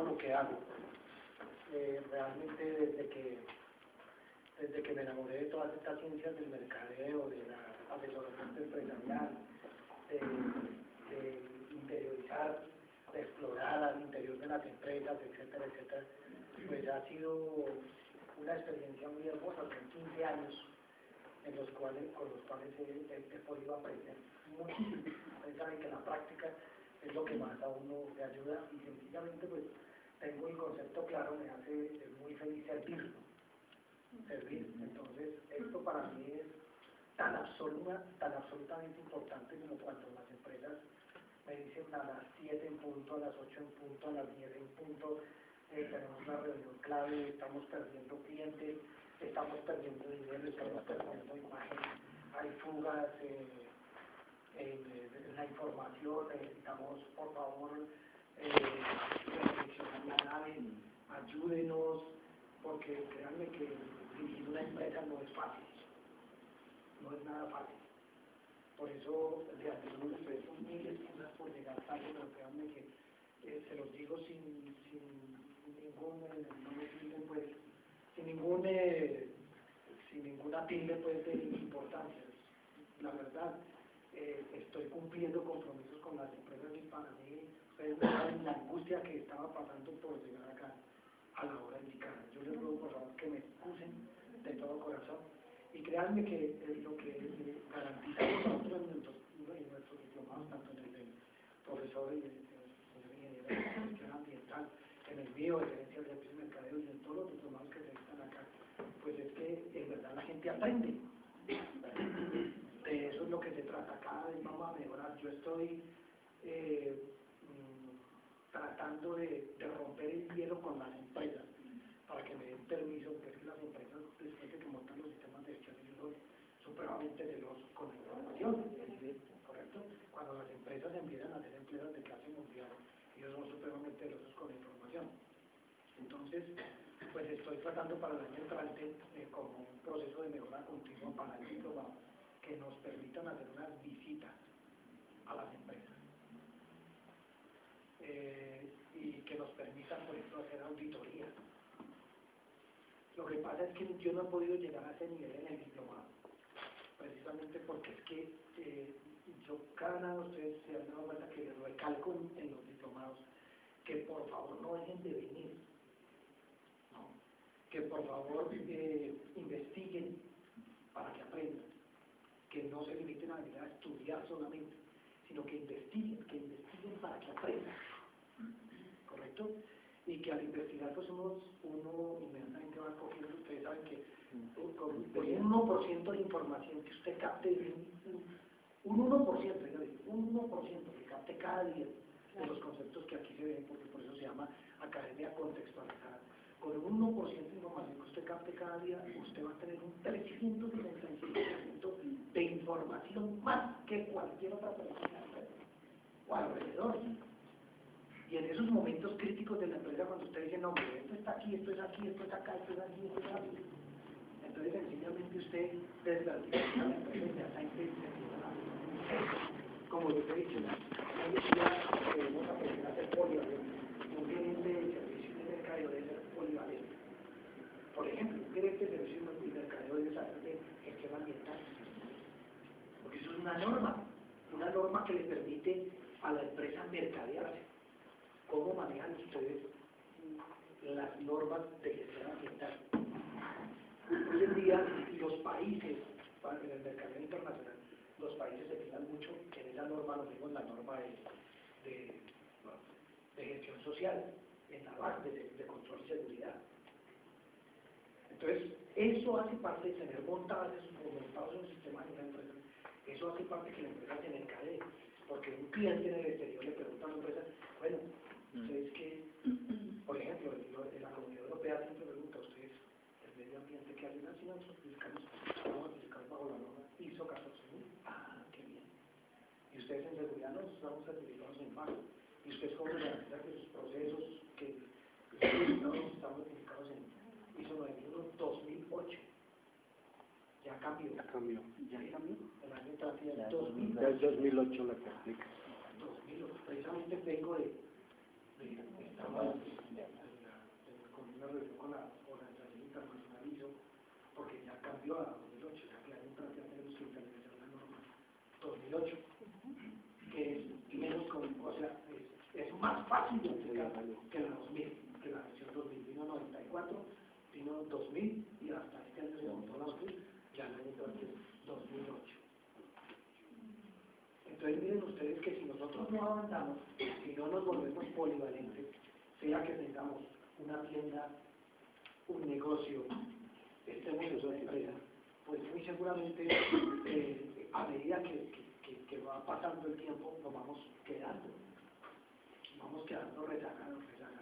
todo lo que hago. Realmente desde que me enamoré de todas estas ciencias del mercadeo, de la asesoramiento empresarial, de interiorizar, de explorar al interior de las empresas, etcétera, etcétera, pues ha sido una experiencia muy hermosa, son 15 años con los cuales he podido aprender muchísimo. Ustedes saben que la práctica es lo que más a uno le ayuda y sencillamente pues tengo el concepto claro, me hace muy feliz servir. Entonces esto para mí es tan absolutamente importante como cuando las empresas me dicen a las 7 en punto, a las 8 en punto, a las 10 en punto, tenemos una reunión clave, estamos perdiendo clientes, estamos perdiendo dinero, estamos perdiendo imagen, hay fugas en la información, necesitamos por favor reflexionar la nave, ayúdenos, porque créanme que dirigir una empresa no es fácil, no es nada fácil. Por eso de antemano ustedes son mil excusas por llegar tarde, pero créanme que se los digo sin ningún, no me tilden pues, sin ninguna tilde pues de importancia. La verdad, estoy cumpliendo compromisos con las empresas y para mí, ustedes no saben la angustia que estaba pasando por llegar acá a la hora indicada. Yo les ruego por favor que me excusen de todo corazón y créanme que lo que garantizamos nosotros en nuestros diplomados, tanto en el del profesor y en el ingeniero de gestión ambiental, en el mío de gerencia de servicios de mercadeo y en todos los diplomados que se están acá, pues es que en verdad la gente aprende. De eso es lo que se trata, cada vez vamos a mejorar. Yo estoy tratando de romper el hielo con las empresas para que me den permiso, porque es que las empresas después de que montan los sistemas de gestión son supremamente celosos con la información, ¿correcto? Cuando las empresas empiezan a ser empresas de clase mundial, ellos son supremamente celosos con la información. Entonces, pues estoy tratando para el año entrante como un proceso de mejora continua para el diplomado, que nos permitan hacer unas visitas a las empresas y que nos permitan, por ejemplo, hacer auditorías. Lo que pasa es que yo no he podido llegar a ese nivel en el diplomado, precisamente porque es que yo cada nada ustedes se han dado cuenta que les recalco en los diplomados que por favor no dejen de venir, ¿no? Que por favor investiguen para que aprendan, que no se limiten a venir a estudiar solamente, sino que investiguen para que aprendan, ¿correcto? Y que al investigar pues uno inmediatamente va cogiendo, ustedes saben que con un 1% de información que usted capte, un 1% que capte cada día de los conceptos que aquí se ven, porque por eso se llama academia contextualizada. Con un 1% de información que usted capte cada día, usted va a tener un 365% de información más que cualquier otra persona o alrededor. Y en esos momentos críticos de la empresa, cuando usted dice, no, esto está aquí, esto es aquí, esto es acá, esto es aquí, esto es aquí, entonces sencillamente usted desvaloriza la empresa inmediatamente. Como yo te he dicho, hoy día debemos aprender a ser polivalentes. Un gerente de servicios de mercadeo debe ser polivalente. Por ejemplo, un gerente de servicios de mercadeo debe saber de gestión ambiental, porque eso es una norma que le permite a la empresa mercadearse. ¿Cómo manejan ustedes las normas de gestión ambiental? Hoy en día los países, en el mercado internacional, los países se fijan mucho en esa norma, lo mismo en la norma de gestión social, en la base de control y seguridad. Entonces, eso hace parte de tener montados en un sistema de una empresa. Eso hace parte de que la empresa se mercadee, porque un cliente en el exterior le pregunta a la empresa, bueno, ustedes que, por ejemplo, en la Comunidad Europea siempre pregunta a ustedes el medio ambiente que hacen así, nosotros estamos certificados bajo la norma ISO 14000. Ah, qué bien. Y ustedes en seguridad no estamos certificados en MAC. Y ustedes cómo garantizan que sus procesos que estamos certificados en ISO 9001-2008. Ya cambió. Ya cambió. El año entrante ya es 2008. Ya es 2008 la que aplica. 2008. Precisamente vengo de estamos más fácil de aplicar que la 2000, que la versión 2000. Vino 94, vino 2000 y hasta este año se montó la 2000, ya el año entonces 2008. Entonces miren ustedes que si nosotros no avanzamos, si no nos volvemos polivalentes, sea que tengamos una tienda, un negocio, estemos en una empresa, pues muy seguramente a medida que va pasando el tiempo nos vamos quedando rezagados.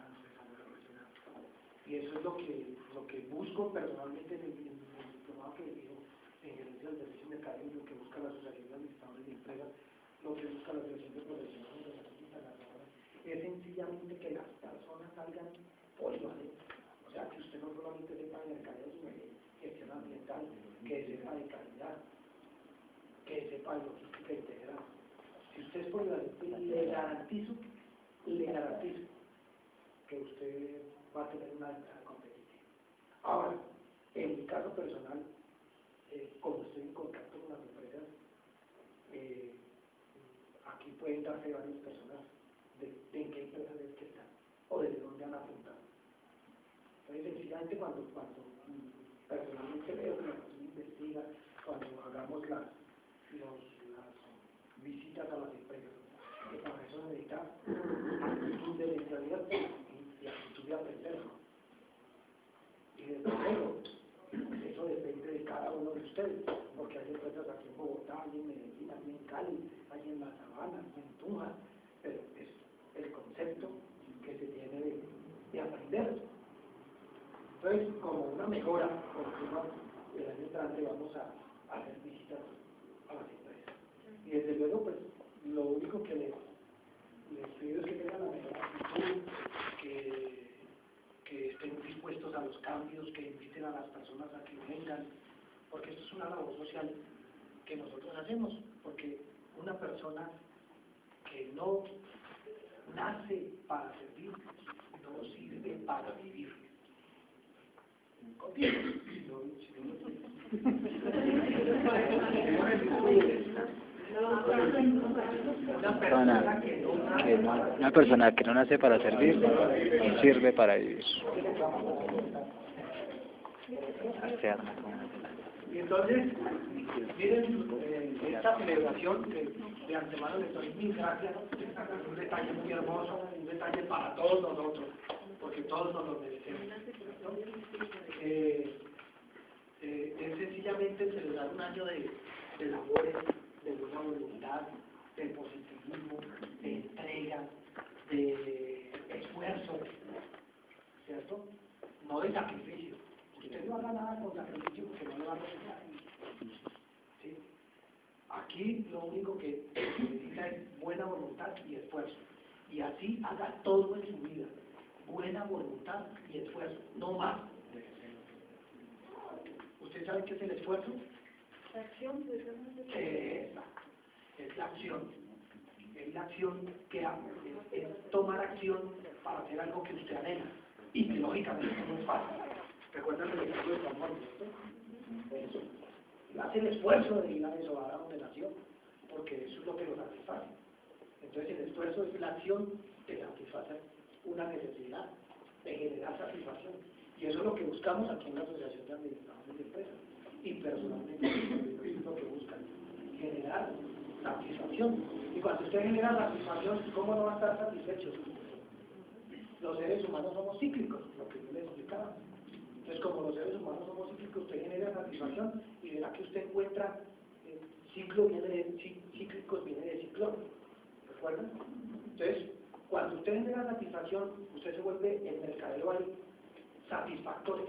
Y eso es lo que busco personalmente en el diplomado que digo en gerencia del servicio mercadeo, lo que busca la Asociación de Administradores de Empresas, lo que busca la Asociación de Profesionales de las Instaladoras, es sencillamente que las personas salgan polivalentes. O sea, que usted no solamente sepa de mercadeo, sino de gestión ambiental, que sepa de calidad, que sepa de logística integral. Si usted es polivalente, le garantizo que usted va a tener una ventaja competitiva. Ahora, en mi caso personal, como estoy en contacto con las empresas, aquí pueden darse varias personas de en qué empresas es que están o desde dónde han apuntado. Entonces, sencillamente cuando personalmente veo que la persona investiga, cuando hagamos las visitas a las empresas, que para eso necesita actitud de mentalidad y actitud de aprender. Y desde luego, eso depende de cada uno de ustedes, porque hay empresas aquí en Bogotá, hay en Medellín, hay en Cali, hay en La Sabana, hay en Tunja, pero es el concepto que se tiene de aprender. Entonces, como una mejora continua, el año entrante vamos a hacer visitas a las empresas. Y desde luego, pues, lo único que les pido es que tengan la mejor actitud, que estén dispuestos a los cambios, que inviten a las personas a que vengan, porque esto es una labor social que nosotros hacemos, porque una persona que no nace para servir, no sirve para vivir. Una persona que no nace para servir, no sirve para vivir. Y entonces, miren, esta celebración, de antemano les doy mil gracias, es un detalle muy hermoso, un detalle para todos nosotros, porque todos nos lo merecemos. Es sencillamente celebrar un año de labores, de buena voluntad, de positivismo, de entrega, de esfuerzo, ¿cierto? No de sacrificio. Usted no haga nada con sacrificio porque no le va a resultar. ¿Sí? Aquí lo único que se necesita es buena voluntad y esfuerzo. Y así haga todo en su vida. Buena voluntad y esfuerzo, no más. ¿Usted sabe qué es el esfuerzo? La acción, es la acción. Es la acción que hace, es tomar acción para hacer algo que usted anhela. Y que lógicamente no es fácil. ¿Recuerdan el ejemplo de Ramón? Eso. Hace el esfuerzo de ir a desovar a donde nació, porque eso es lo que lo satisface. Entonces el esfuerzo es la acción de satisfacer una necesidad, de generar satisfacción. Y eso es lo que buscamos aquí en la Asociación de Administradores de Empresas. Y personalmente es lo que buscan, generar satisfacción. Y cuando usted genera satisfacción, ¿cómo no va a estar satisfecho? Los seres humanos somos cíclicos, lo que yo les explicaba. Entonces, como los seres humanos somos cíclicos, usted genera satisfacción y verá que usted encuentra cíclicos viene de ciclón. ¿Recuerdan? Entonces, cuando usted genera satisfacción, usted se vuelve el mercadero ahí satisfactorio.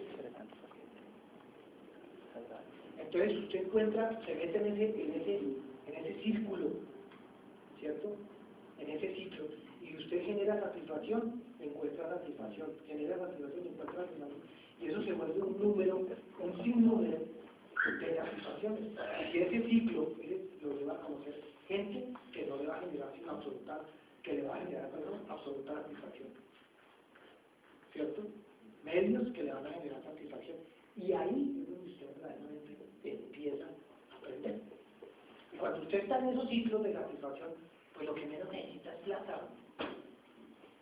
Entonces usted encuentra, se mete en ese círculo, ¿cierto? En ese ciclo. Y usted genera satisfacción, encuentra satisfacción, genera satisfacción, encuentra satisfacción. Y eso se vuelve un número, un sinnúmero de satisfacciones. Y ese ciclo lo lleva a conocer gente que no le va a generar sino que le va a generar absoluta satisfacción. ¿Cierto? Medios que le van a generar satisfacción. Y ahí es donde usted verdaderamente empieza a aprender. Y cuando usted está en esos ciclos de satisfacción, pues lo que menos necesita es plata.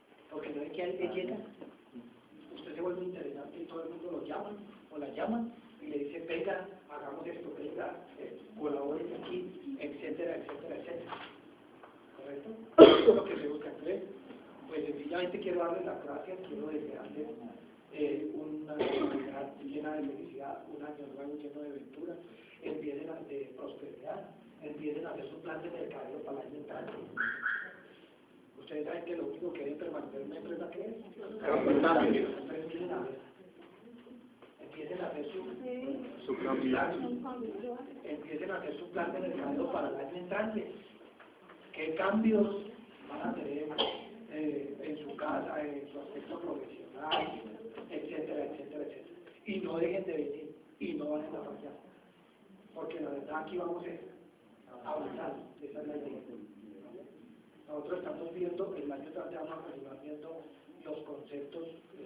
ve que ahí le llega, usted se vuelve interesante y todo el mundo lo llama o la llama y le dice, venga, hagamos esto, venga, colaboren aquí, etcétera, etcétera, etcétera. ¿Correcto? Eso es lo que se busca. Entonces, pues sencillamente quiero darles las gracias, quiero desearles una Navidad llena de felicidad, un año nuevo lleno de aventura, empiecen de prosperidad, empiecen a hacer su plan de mercadeo para el año entrante. Ustedes saben que lo único que debe permanecer una empresa que es empiecen a hacer su plan de mercadeo para el año entrante. ¿Qué cambios van a tener en su casa, en su aspecto profesional, etcétera, etcétera, etcétera? Y no dejen de venir y no vayan a fallar, porque la verdad aquí vamos a avanzar, esa es la idea. Nosotros estamos viendo, el año entrante vamos a continuar viendo los conceptos,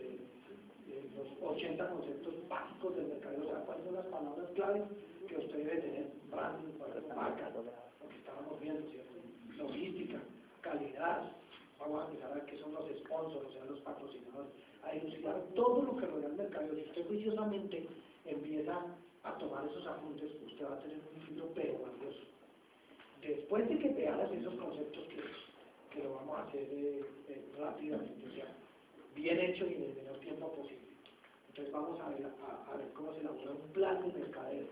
los 80 conceptos básicos del mercado, o sea, cuáles son las palabras claves que usted debe tener, branding, marca, lo que estábamos viendo, ¿cierto? Logística, calidad, vamos a empezar a ver qué son los sponsors, o sea, los patrocinadores, a elucidar todo lo que rodea el mercado. Si usted juiciosamente empieza a tomar esos apuntes, usted va a tener un libro pero valioso. Después de que veamos esos conceptos que lo vamos a hacer rápidamente, o sea, bien hecho y en el menor tiempo posible. Entonces vamos a ver cómo se elabora un plan de mercadeo.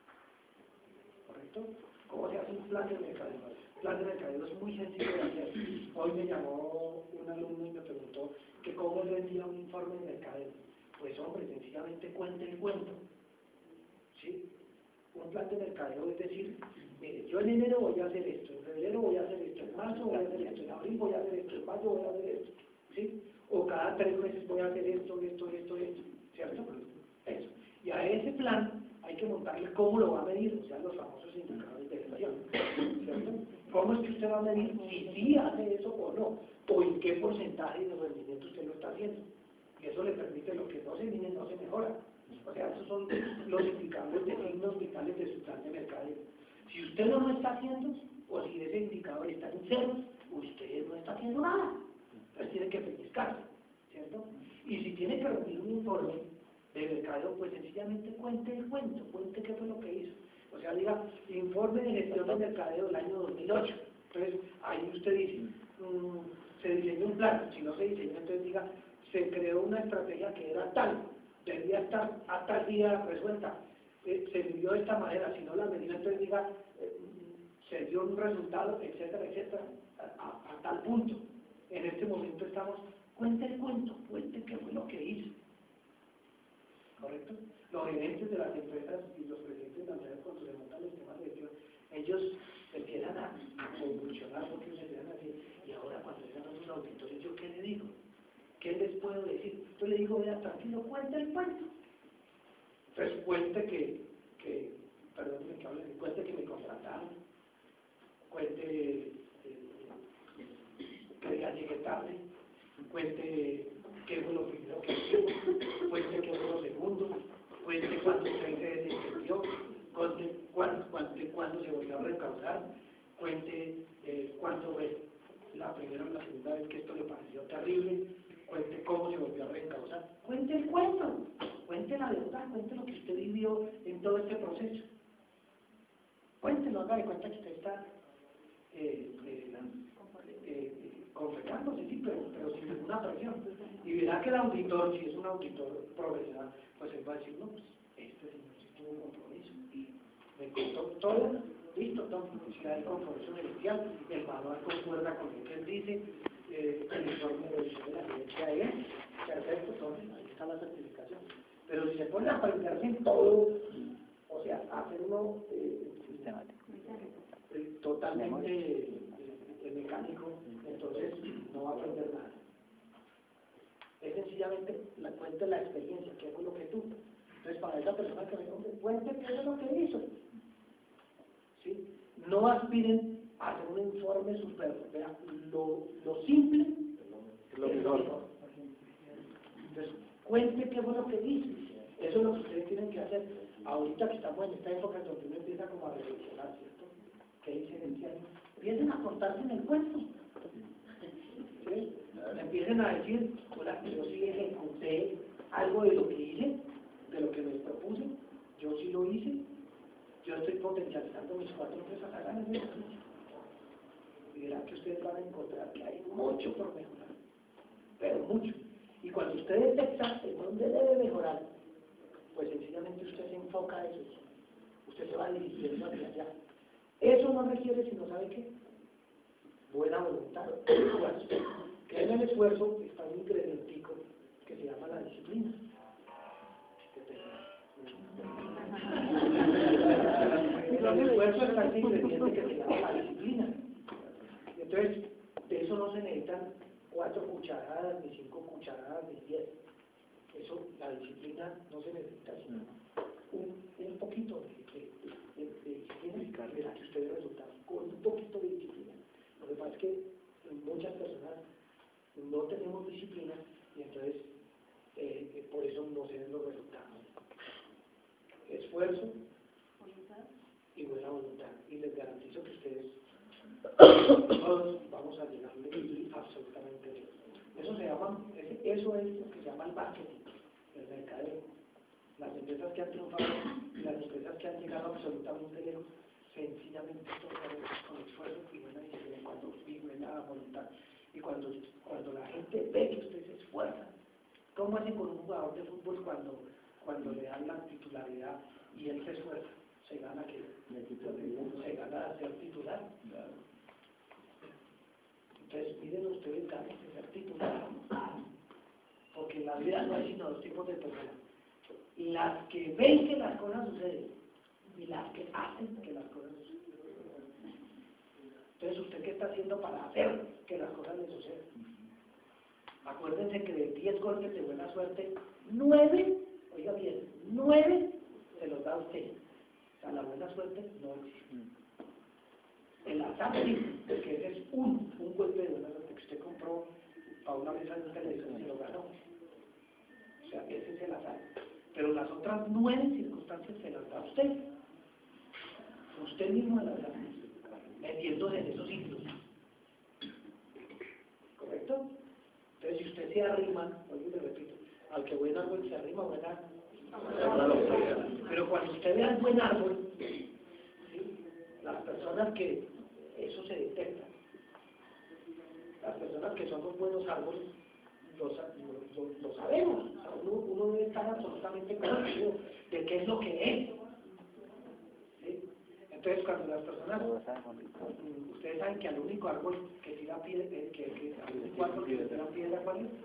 ¿Correcto? ¿Cómo se hace un plan de mercadeo? El plan de mercadeo es muy sencillo de hacer. Hoy me llamó un alumno y me preguntó que cómo le envía un informe de mercadeo. Pues hombre, sencillamente cuente el cuento. ¿Sí? Un plan de mercadeo es decir, mire, yo en enero voy a hacer esto, en febrero voy a hacer esto, en marzo voy a hacer esto, en abril voy a hacer esto, en mayo voy a hacer esto, ¿sí? O cada 3 meses voy a hacer esto, ¿cierto? Eso. Y a ese plan hay que montarle cómo lo va a medir, o sea, los famosos indicadores de gestión, ¿cierto? ¿Cómo es que usted va a medir si sí hace eso o no? O en qué porcentaje de rendimiento usted lo está haciendo. Y eso le permite lo que no se mide, no se mejora. O sea, esos son los indicadores de signos vitales de su plan de mercadeo. Si usted no lo está haciendo, o si ese indicador está en cero, usted no está haciendo nada. Entonces tiene que pellizcarse, ¿cierto? Y si tiene que rendir un informe de mercadeo, pues sencillamente cuente el cuento, cuente qué fue lo que hizo. O sea, diga, informe de gestión de mercadeo del año 2008. Entonces, ahí usted dice, se diseñó un plan. Si no se diseñó, entonces diga, se creó una estrategia que era tal, debía estar a tal día resuelta, se midió de esta manera, si no la medida, entonces diga, se dio un resultado, etcétera, etcétera, a tal punto. En este momento estamos, cuente el cuento, cuente qué fue lo que hizo. ¿Correcto? Los gerentes de las empresas y los presidentes de las empresas cuando se montan los temas de gestión, ellos empiezan a convulsionar porque ellos empiezan a decir, y ahora cuando están en un auditorio, ¿yo qué le digo? ¿Qué les puedo decir? Yo le digo, vea, tranquilo, cuente el cuento. Entonces cuente cuente que me contrataron, cuente que ya llegué tarde, cuente qué fue lo primero que hizo, cuente qué fue lo segundo, cuente cuándo usted se desentendió, cuente cuándo se volvió a recaudar, cuente cuándo fue la primera o la segunda vez que esto le pareció terrible, cuente cómo se volvió a reencauzar, cuente el cuento, cuente la verdad, cuente lo que usted vivió en todo este proceso. Cuéntelo, haga de cuenta que usted está confesándose, sí, pero sin ninguna presión. Y verá que el auditor, si es un auditor profesional, pues él va a decir, no, pues este señor sí tuvo un compromiso y me contó todo, listo, si hay compromiso inicial, el manual concuerda con lo que él dice, el informe de revisión de la evidencia es perfecto, entonces ahí está la certificación. Pero si se pone a aprenderse en todo, o sea, hacerlo totalmente mecánico, entonces no va a aprender nada. Es sencillamente cuente la experiencia, qué fue lo que tuvo. Entonces, para esa persona que me cuente qué es lo que hizo. ¿Sí? No aspiren a hacer un informe super, lo simple es lo mejor. Entonces, cuente qué fue lo que hizo. Eso es lo que ustedes tienen que hacer. Ahorita que estamos en esta época donde uno empieza como a reflexionar, ¿cierto? ¿Qué hice en el año? Empiecen a contarse en el cuento. ¿Sí? Me empiecen a decir, hola, yo sí ejecuté algo de lo que hice, de lo que me propuse, yo sí lo hice, yo estoy potencializando mis 4 empresas, hagan eso. Y verán que ustedes van a encontrar que hay mucho por mejorar, pero mucho. Y cuando usted detecta en dónde debe mejorar, pues sencillamente usted se enfoca en eso, usted se va dirigiendo hacia allá. Eso no requiere, sino, ¿sabe qué? Buena voluntad, esfuerzo. Que en el esfuerzo está un ingredientico que se llama la disciplina. En el esfuerzo está ese ingrediente que se llama la disciplina. Y entonces, de eso no se necesitan 4 cucharadas, ni 5 cucharadas, ni 10. Eso, la disciplina no se necesita, sino un poquito de disciplina, verá que usted ve resultados con un poquito de disciplina. Lo que pasa es que muchas personas no tenemos disciplina y entonces por eso no se ven los resultados. Esfuerzo y buena voluntad. Y les garantizo que ustedes todos vamos a llegarle absolutamente bien. Eso es lo que se llama el marketing, el mercadeo. Las empresas que han triunfado, las empresas que han llegado absolutamente lejos, sencillamente con esfuerzo y buena disciplina, y buena voluntad. Y cuando la gente ve que usted se esfuerza, ¿cómo hace con un jugador de fútbol cuando le dan la titularidad y él se esfuerza? Se gana ser titular. Entonces, miren ustedes, ganas de ser titular, porque en la vida no hay sino 2 tipos de personas: las que ven que las cosas suceden y las que hacen que las cosas sucedan. Entonces, ¿usted qué está haciendo para hacer que las cosas le sucedan? Acuérdense que de 10 golpes de buena suerte, 9, oiga bien, 9 se los da usted. O sea, la buena suerte no existe. El azar sí, porque ese es un golpe de buena suerte que usted compró para una mesa de un televisor y se lo ganó. O sea, ese es el azar. Pero las otras 9 circunstancias se las da usted. Usted mismo las da, metiéndose en esos ciclos. ¿Correcto? Entonces, si usted se arrima, oye, le repito, al que buen árbol se arrima, buen árbol. Pero cuando usted vea el buen árbol, ¿sí? Las personas que eso se detecta, las personas que somos buenos árboles, lo sabemos. O sea, uno debe estar absolutamente convencido de qué es lo que es. ¿Sí? Entonces, cuando las personas, ustedes saben que al único árbol que tira piedra, al único árbol que tira piedra, ¿cuál es?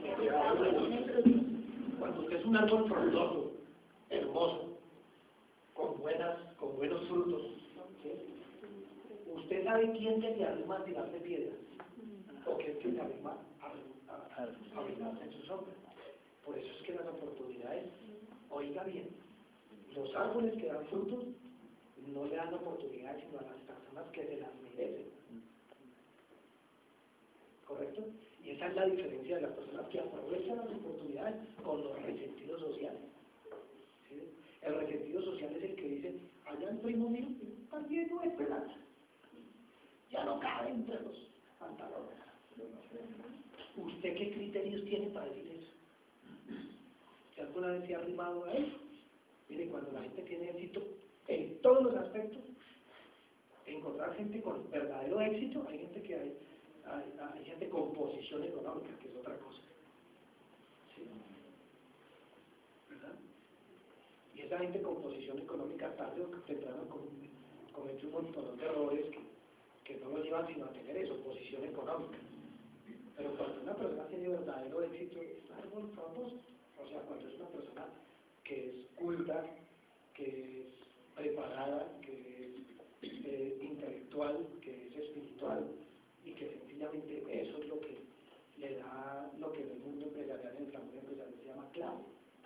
Cuando usted es un árbol frondoso, hermoso, con buenos frutos, ¿sí? Usted sabe quién se le arrima a tirarle piedras, o quién se le arrima a brindarse en su sombra. Por eso es que las oportunidades, oiga bien, los árboles que dan frutos no le dan oportunidades sino a las personas que se las merecen. ¿Correcto? Y esa es la diferencia de las personas que aprovechan las oportunidades con los resentidos sociales. ¿Sí? El resentido social es el que dice, allá el primo mío también no es esperanza. Ya no cabe entre los pantalones. ¿Usted qué criterios tiene para decir eso? ¿Si alguna vez se ha arrimado a eso? Mire, cuando la gente tiene éxito en todos los aspectos, encontrar gente con verdadero éxito, hay gente que hay gente con posición económica, que es otra cosa. ¿Sí? ¿Verdad? Y esa gente con posición económica tarde o temprano comete un montón de errores que no lo llevan sino a tener eso, posición económica. Pero cuando una persona tiene verdadero éxito, es algo frondoso. O sea, cuando es una persona que es culta, que es preparada, que es intelectual, que es espiritual, y que sencillamente eso es lo que le da lo que en el mundo empresarial, en el campo empresarial se llama clave.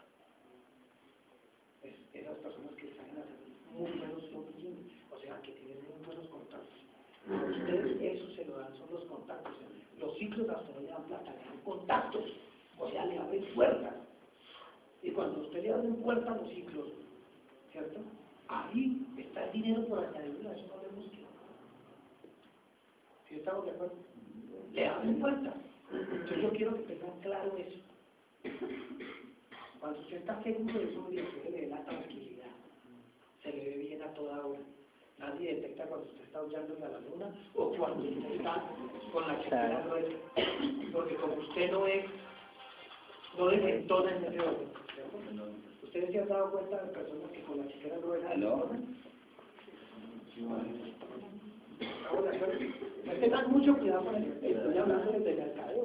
Es esas personas que saben hacer muy buenos lobbying, o sea, que tienen muy buenos contactos. A ustedes eso se lo dan, son los contactos. Los ciclos hasta no le dan plata, le dan contactos, o sea, le abren puertas. Y cuando a usted le abren puertas a los ciclos, ¿cierto? Ahí está el dinero por añadidura, eso no le busque. ¿Sí estamos de acuerdo? Le abren puertas. Entonces yo quiero que tengan claro eso. Cuando usted está seguro de eso, se le da la tranquilidad, se le ve bien a toda hora. Nadie detecta cuando usted está huyéndole a la luna o cuando usted está con la chequera gruesa. Porque como usted no desentona en ese orden. ¿Ustedes se han dado cuenta de personas que con la chequera gruesa desentonan? Tengan mucho cuidado con eso. Estoy hablando del mercadeo.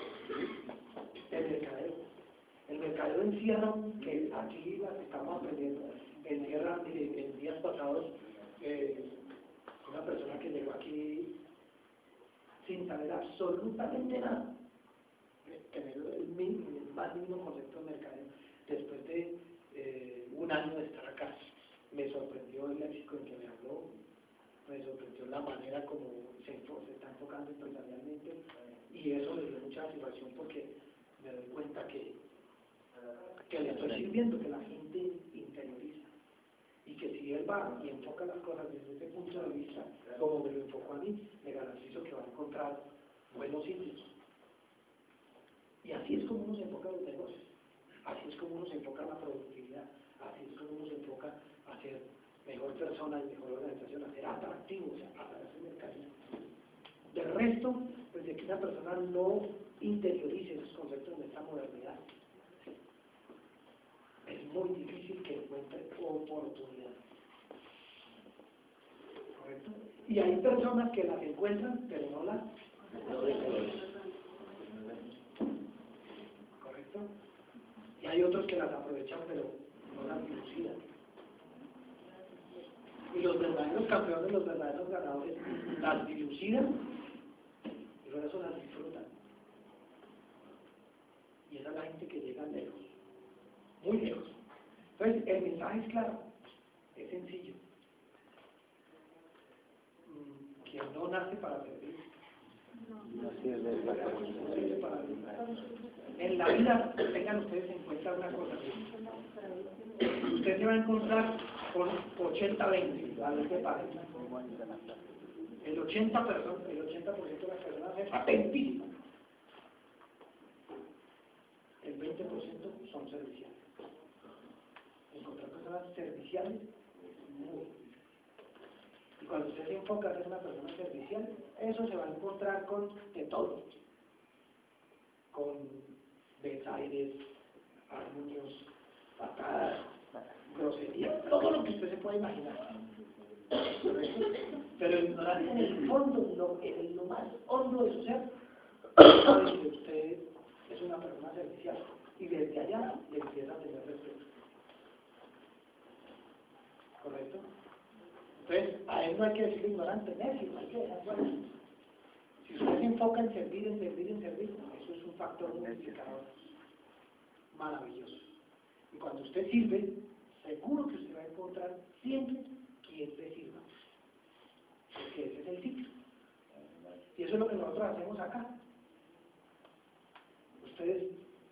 El mercadeo encierra, que aquí las estamos aprendiendo, encierra, en días pasados, una persona que llegó aquí sin saber absolutamente nada, tener el más mínimo concepto de mercadeo. Después de un año de estar acá, me sorprendió el léxico en que me habló, me sorprendió la manera como se está enfocando empresarialmente, y eso le dio mucha satisfacción porque me doy cuenta que le estoy sirviendo, que la gente interioriza, y que si él va y enfoca las cosas desde ese punto de vista, como me lo enfocó a mí, me garantizo que va a encontrar buenos sitios. Y así es como uno se enfoca en los negocios, así es como uno se enfoca en la productividad, así es como uno se enfoca a ser mejor persona y mejor organización, a ser atractivo, o sea, a hacer mercadillo. Del resto, pues de que una persona no interiorice esos conceptos de esta modernidad, es muy difícil que encuentre oportunidad. ¿Correcto? Y hay personas que las encuentran, pero no las aprovechan. ¿Correcto? Y hay otros que las aprovechan, pero no las dilucidan. Y los verdaderos campeones, los verdaderos ganadores, las dilucidan y por eso las disfrutan. Y esa es la gente que llega lejos, muy lejos. Entonces, el mensaje es claro, es sencillo. Quien no nace para servir, no sirve para vivir. En la vida, tengan ustedes en cuenta una cosa. Usted se va a encontrar con 80-20, a ver qué pasa. El 80% de las personas es atentísimo. El 20% son serviciales. Encontrar personas serviciales es muy difícil. Y cuando usted se enfoca en ser una persona servicial, eso se va a encontrar con de todo. Con desaires, armonios, patadas, groserías, todo lo que usted se puede imaginar. Pero ignorar en el fondo, en lo más hondo de su ser, sabe que usted es una persona servicial y desde allá le empieza a tener respeto. ¿Correcto? Entonces, a él no hay que decirle ignorante, necio, hay que dejarlo ahí. Si usted se enfoca en servir, eso es un factor multiplicador maravilloso. Y cuando usted sirve, seguro que usted va a encontrar siempre quien le sirva. Porque ese es el ciclo. Y eso es lo que nosotros hacemos acá. Ustedes,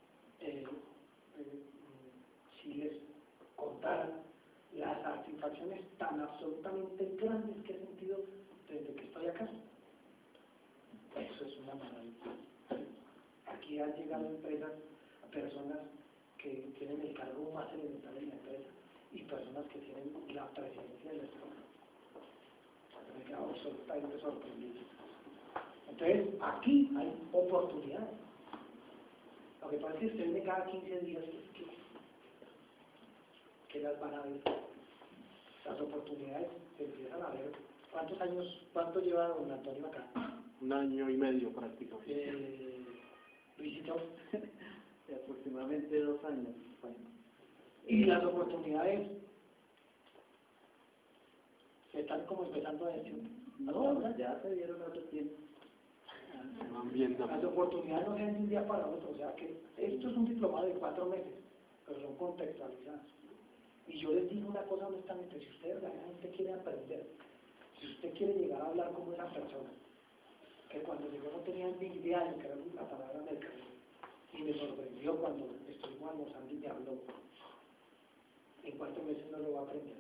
si les contaran las satisfacciones tan absolutamente grandes que he sentido desde que estoy acá, eso es una maravilla. Aquí han llegado empresas, personas que tienen el cargo más elemental en la empresa y personas que tienen la presidencia de la empresa. Me he quedado absolutamente sorprendido. Entonces, aquí hay oportunidades. Lo que pasa es que usted viene cada 15 días que las van a ver. Las oportunidades se empiezan a ver. ¿Cuánto lleva don Antonio acá? 1 año y medio prácticamente. Luisito. Aproximadamente 2 años. Bueno. Y las oportunidades se están como empezando a decir. No, ya se dieron hace tiempo. Se van viendo. Las oportunidades no se dan de un día para otro, o sea que esto es un diplomado de 4 meses, pero son contextualizadas. Y yo les digo una cosa honestamente, si usted realmente quiere aprender, si usted quiere llegar a hablar como una persona, que cuando llegó no tenía ni idea de lo que era la palabra mercadeo, y me sorprendió cuando estuvimos almorzando y me habló, en 4 meses no lo va a aprender.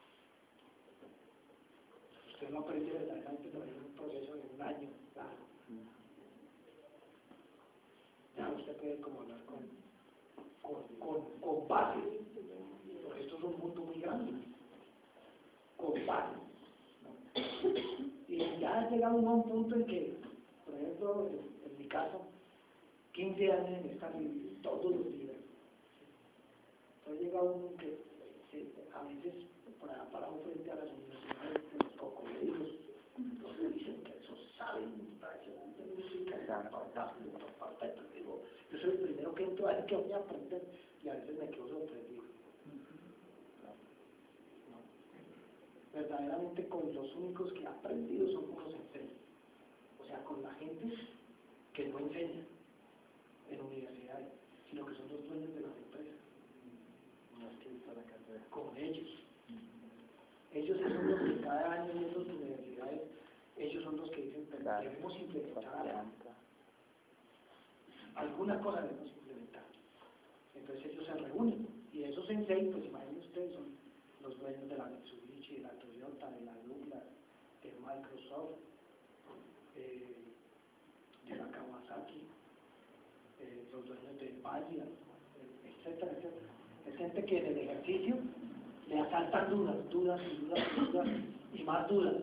Usted lo aprende verdaderamente por un proceso de 1 año, claro. que ver como hablar con bases, porque esto es un mundo muy grande, con bases, ¿no? Y ya llegamos a un punto en que, por ejemplo, en mi caso, 15 años en esta vida, todos los días. Entonces llega uno que a veces por allá parado frente a las universidades, los cocodrilos, entonces dicen que eso saben impresionante música, yo soy el primero que entro a ver que voy a aprender y a veces me quedo sorprendido. ¿No? Verdaderamente con los únicos que he aprendido son con los enseños, o sea, con la gente que no enseña en universidades, sino que son los dueños de las empresas. Con ellos. Ellos son los que cada año en esas universidades, ellos son los que dicen, pero debemos implementar algo. Alguna cosa debemos implementar. Entonces ellos se reúnen y esos sensei, pues imaginen ustedes, son los dueños de la Mitsubishi, de la Toyota, de la Douglas, de Microsoft, de la Kawasaki, los dueños de Valia, etcétera, etcétera. Es gente que en el ejercicio le asaltan dudas y más dudas.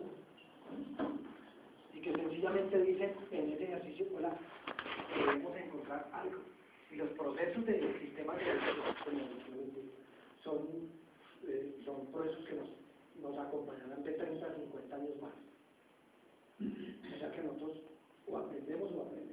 Y que sencillamente dicen en ese ejercicio, hola, debemos encontrar algo. Y los procesos del sistema de son procesos que nos acompañarán de 30 a 50 años más. O sea que nosotros o aprendemos.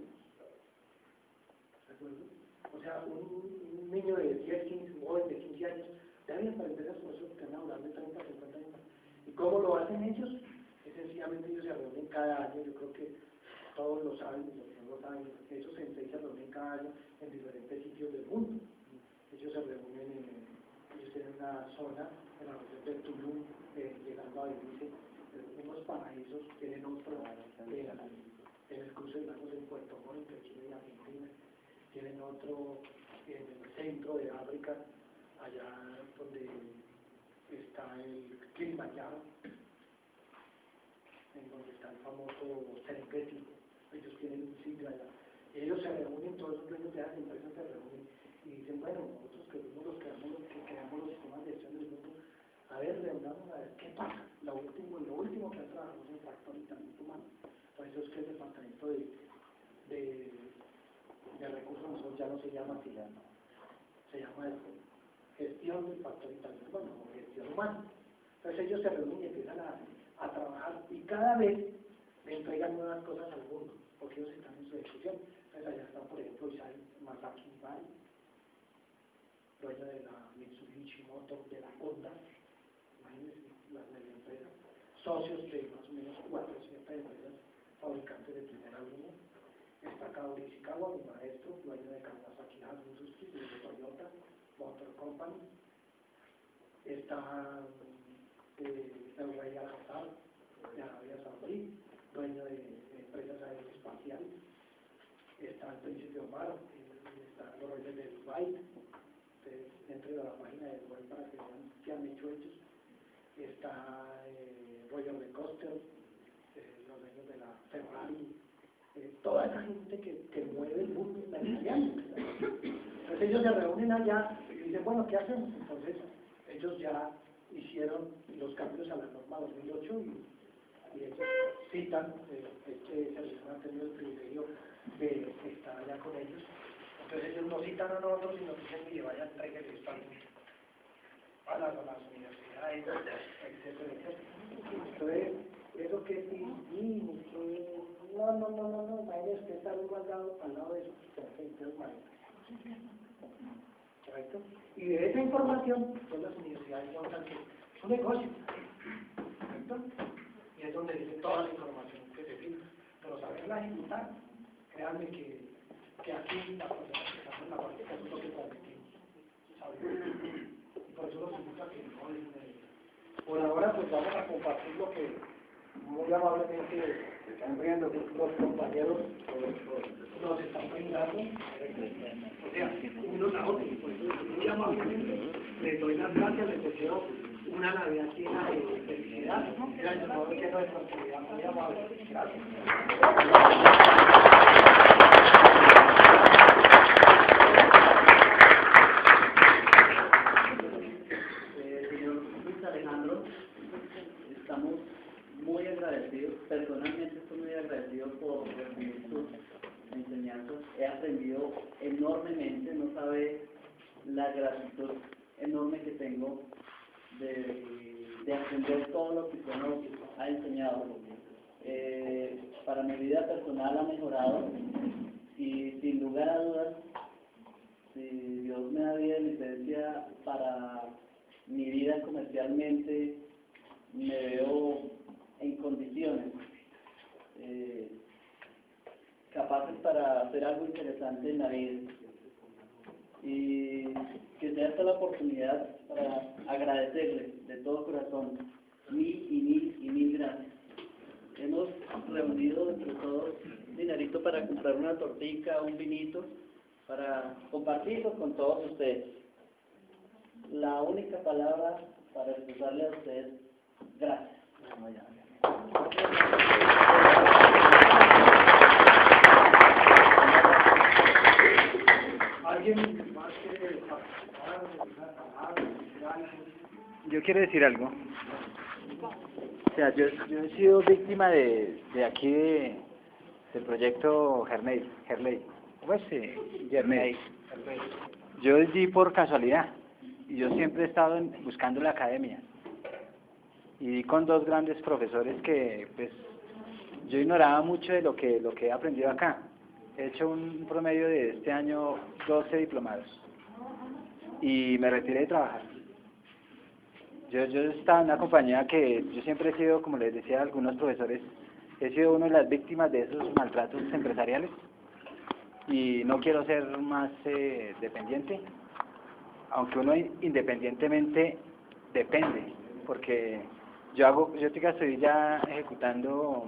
¿De acuerdo? O sea, un niño de 10, 15, un joven de 15 años debe aprender esos procesos que van a durar de 30 a 50 años más. ¿Y cómo lo hacen ellos? Es sencillamente ellos se reúnen cada año, yo creo que todos lo saben, los que no lo saben, esos se reúnen cada año en diferentes sitios del mundo. Ellos se reúnen ellos tienen una zona en la región de Tulum, llegando a Belice, unos paraísos, tienen otro en el cruce de lagos en Puerto Montt, entre Chile y Argentina, tienen otro en el centro de África, allá donde está el Kilimanjaro, en donde está el famoso Serengeti. Ellos tienen un sitio allá. Ellos se reúnen, todos los dueños de las empresas se reúnen y dicen, bueno, nosotros que fuimos los que creamos los sistemas de gestión del mundo, a ver, reunamos a ver qué pasa. Lo último que han trabajado es el factor y talento humano. Por eso es que el departamento de recursos nosotros ya no se llama así, se llama gestión del factor y talento humano, o gestión humana. Entonces ellos se reúnen y empiezan a trabajar y cada vez le entregan nuevas cosas al mundo, porque ellos están en su ejecución. Entonces allá está, por ejemplo, Isai Masaki Ibai, dueño de la Mitsubishi Motor, de la Honda, imagínense las empresas, socios de más o menos 400 empresas fabricantes de primera línea. Está Kaori Ishikawa, mi maestro, dueño de Kawasaki Heavy Industries, de Toyota Motor Company. Está el rey Al-Hassan, de Arabia Saudí, dueño de empresas aeroespaciales. Está el príncipe Omar, está los reyes de Dubai. Dentro de la página de Dubai para que vean qué han hecho ellos. Está Roger de Coster, los dueños de la Ferrari, toda esa gente que mueve el mundo empresarial. Entonces ellos se reúnen allá y dicen, bueno, ¿qué hacemos? Entonces ellos ya hicieron los cambios a la norma 2008 y ellos citan, este servidor ha tenido el privilegio de estar allá con ellos. Entonces ellos no citan a nosotros y nos dicen, mire, vaya, entreguen esto a las universidades, etcétera, etcétera. Entonces, eso que no, imagínese que está guardado al lado de eso, ¿correcto? Y de esa información, pues las universidades montan que es un negocio, ¿correcto? Y es donde dice toda la información que se filtra, pero saberla ejecutar, créanme que aquí la persona que está en la práctica es lo que transmitimos, ¿sabes? Y por eso los invito a que no les por ahora pues vamos a compartir lo que muy amablemente los compañeros nos están brindando, o sea, unos a otros, pues muy amablemente les doy las gracias, les deseo una Navidad llena de felicidad, gracias por que nuestra actividad muy amable, gracias. gente no sabe la gratitud enorme que tengo de aprender todo lo que usted nos ha enseñado. Para mi vida personal ha mejorado y sin lugar a dudas, si Dios me da vida y licencia para mi vida comercialmente, me veo en condiciones capaces para hacer algo interesante en la vida. Y que sea esta la oportunidad para agradecerle de todo corazón, mil gracias. Hemos reunido entre todos dinerito para comprar una tortica, un vinito, para compartirlo con todos ustedes. La única palabra para expresarle a ustedes, gracias. ¿Alguien más quiere participar de una palabra, decir algo? Yo quiero decir algo. O sea, yo he sido víctima de aquí del proyecto Herley. ¿Cómo es? Herley. Yo di por casualidad. Y yo siempre he estado buscando la academia. Y di con dos grandes profesores que, pues, yo ignoraba mucho de lo que he aprendido acá. He hecho un promedio de este año 12 diplomados. Y me retiré de trabajar. Yo estaba en una compañía que yo siempre he sido, como les decía a algunos profesores, he sido una de las víctimas de esos maltratos empresariales y no quiero ser más dependiente, aunque uno independientemente depende, porque yo ahorita estoy ya ejecutando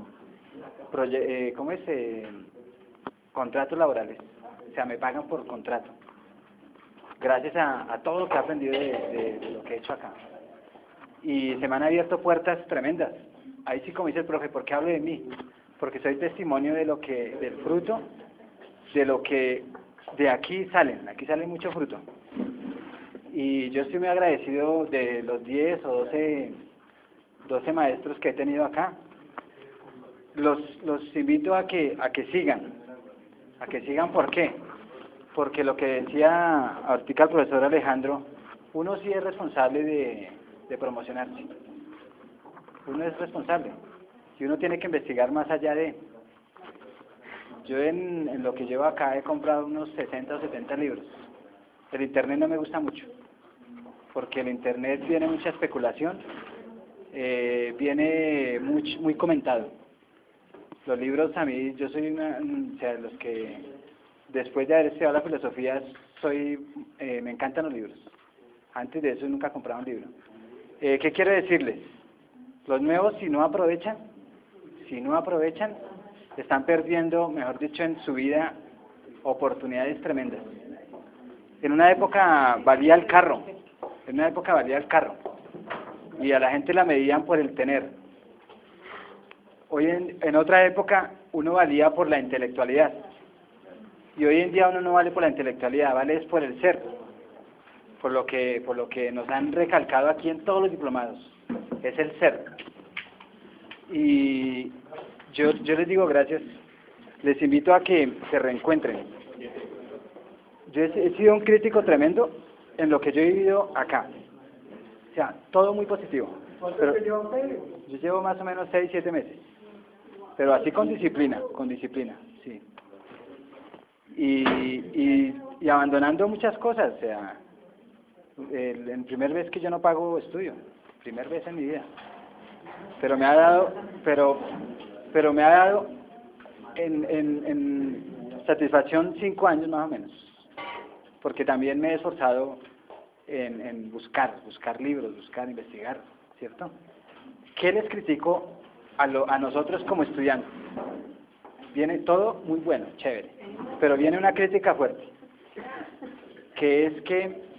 contratos laborales, o sea, me pagan por contrato, gracias a todo lo que he aprendido de lo que he hecho acá. Y se me han abierto puertas tremendas. Ahí sí, como dice el profe, ¿por qué hablo de mí? Porque soy testimonio del fruto, de lo que de aquí sale mucho fruto. Y yo estoy muy agradecido de los 10 o 12 maestros que he tenido acá. Los invito a que sigan. ¿Por qué? Porque lo que decía ahorita el profesor Alejandro, uno sí es responsable de promocionarse. Uno es responsable. Y uno tiene que investigar más allá de... Yo en lo que llevo acá he comprado unos 60 o 70 libros. El internet no me gusta mucho, porque el internet viene mucha especulación, viene muy comentado. Los libros a mí, yo soy o sea, los que después de haber estudiado la filosofía, me encantan los libros. Antes de eso nunca compraba un libro. ¿Qué quiero decirles? Los nuevos, si no aprovechan, están perdiendo, mejor dicho, en su vida, oportunidades tremendas. En una época valía el carro, y a la gente la medían por el tener. Hoy en otra época uno valía por la intelectualidad, y hoy en día uno no vale por la intelectualidad, vale es por el ser. Por lo que nos han recalcado aquí en todos los diplomados, es el ser. Y yo les digo gracias, les invito a que se reencuentren. Yo he sido un crítico tremendo en lo que yo he vivido acá, o sea, todo muy positivo. ¿Cuánto te lleva Pedro? Yo llevo más o menos 6, 7 meses, pero así con disciplina, sí. Y abandonando muchas cosas, o sea, el primer vez que yo no pago estudio, primer vez en mi vida, pero me ha dado en satisfacción 5 años más o menos, porque también me he esforzado en buscar libros, investigar, ¿cierto? ¿Qué les critico a nosotros como estudiantes? Viene todo muy bueno, chévere, pero viene una crítica fuerte, que es que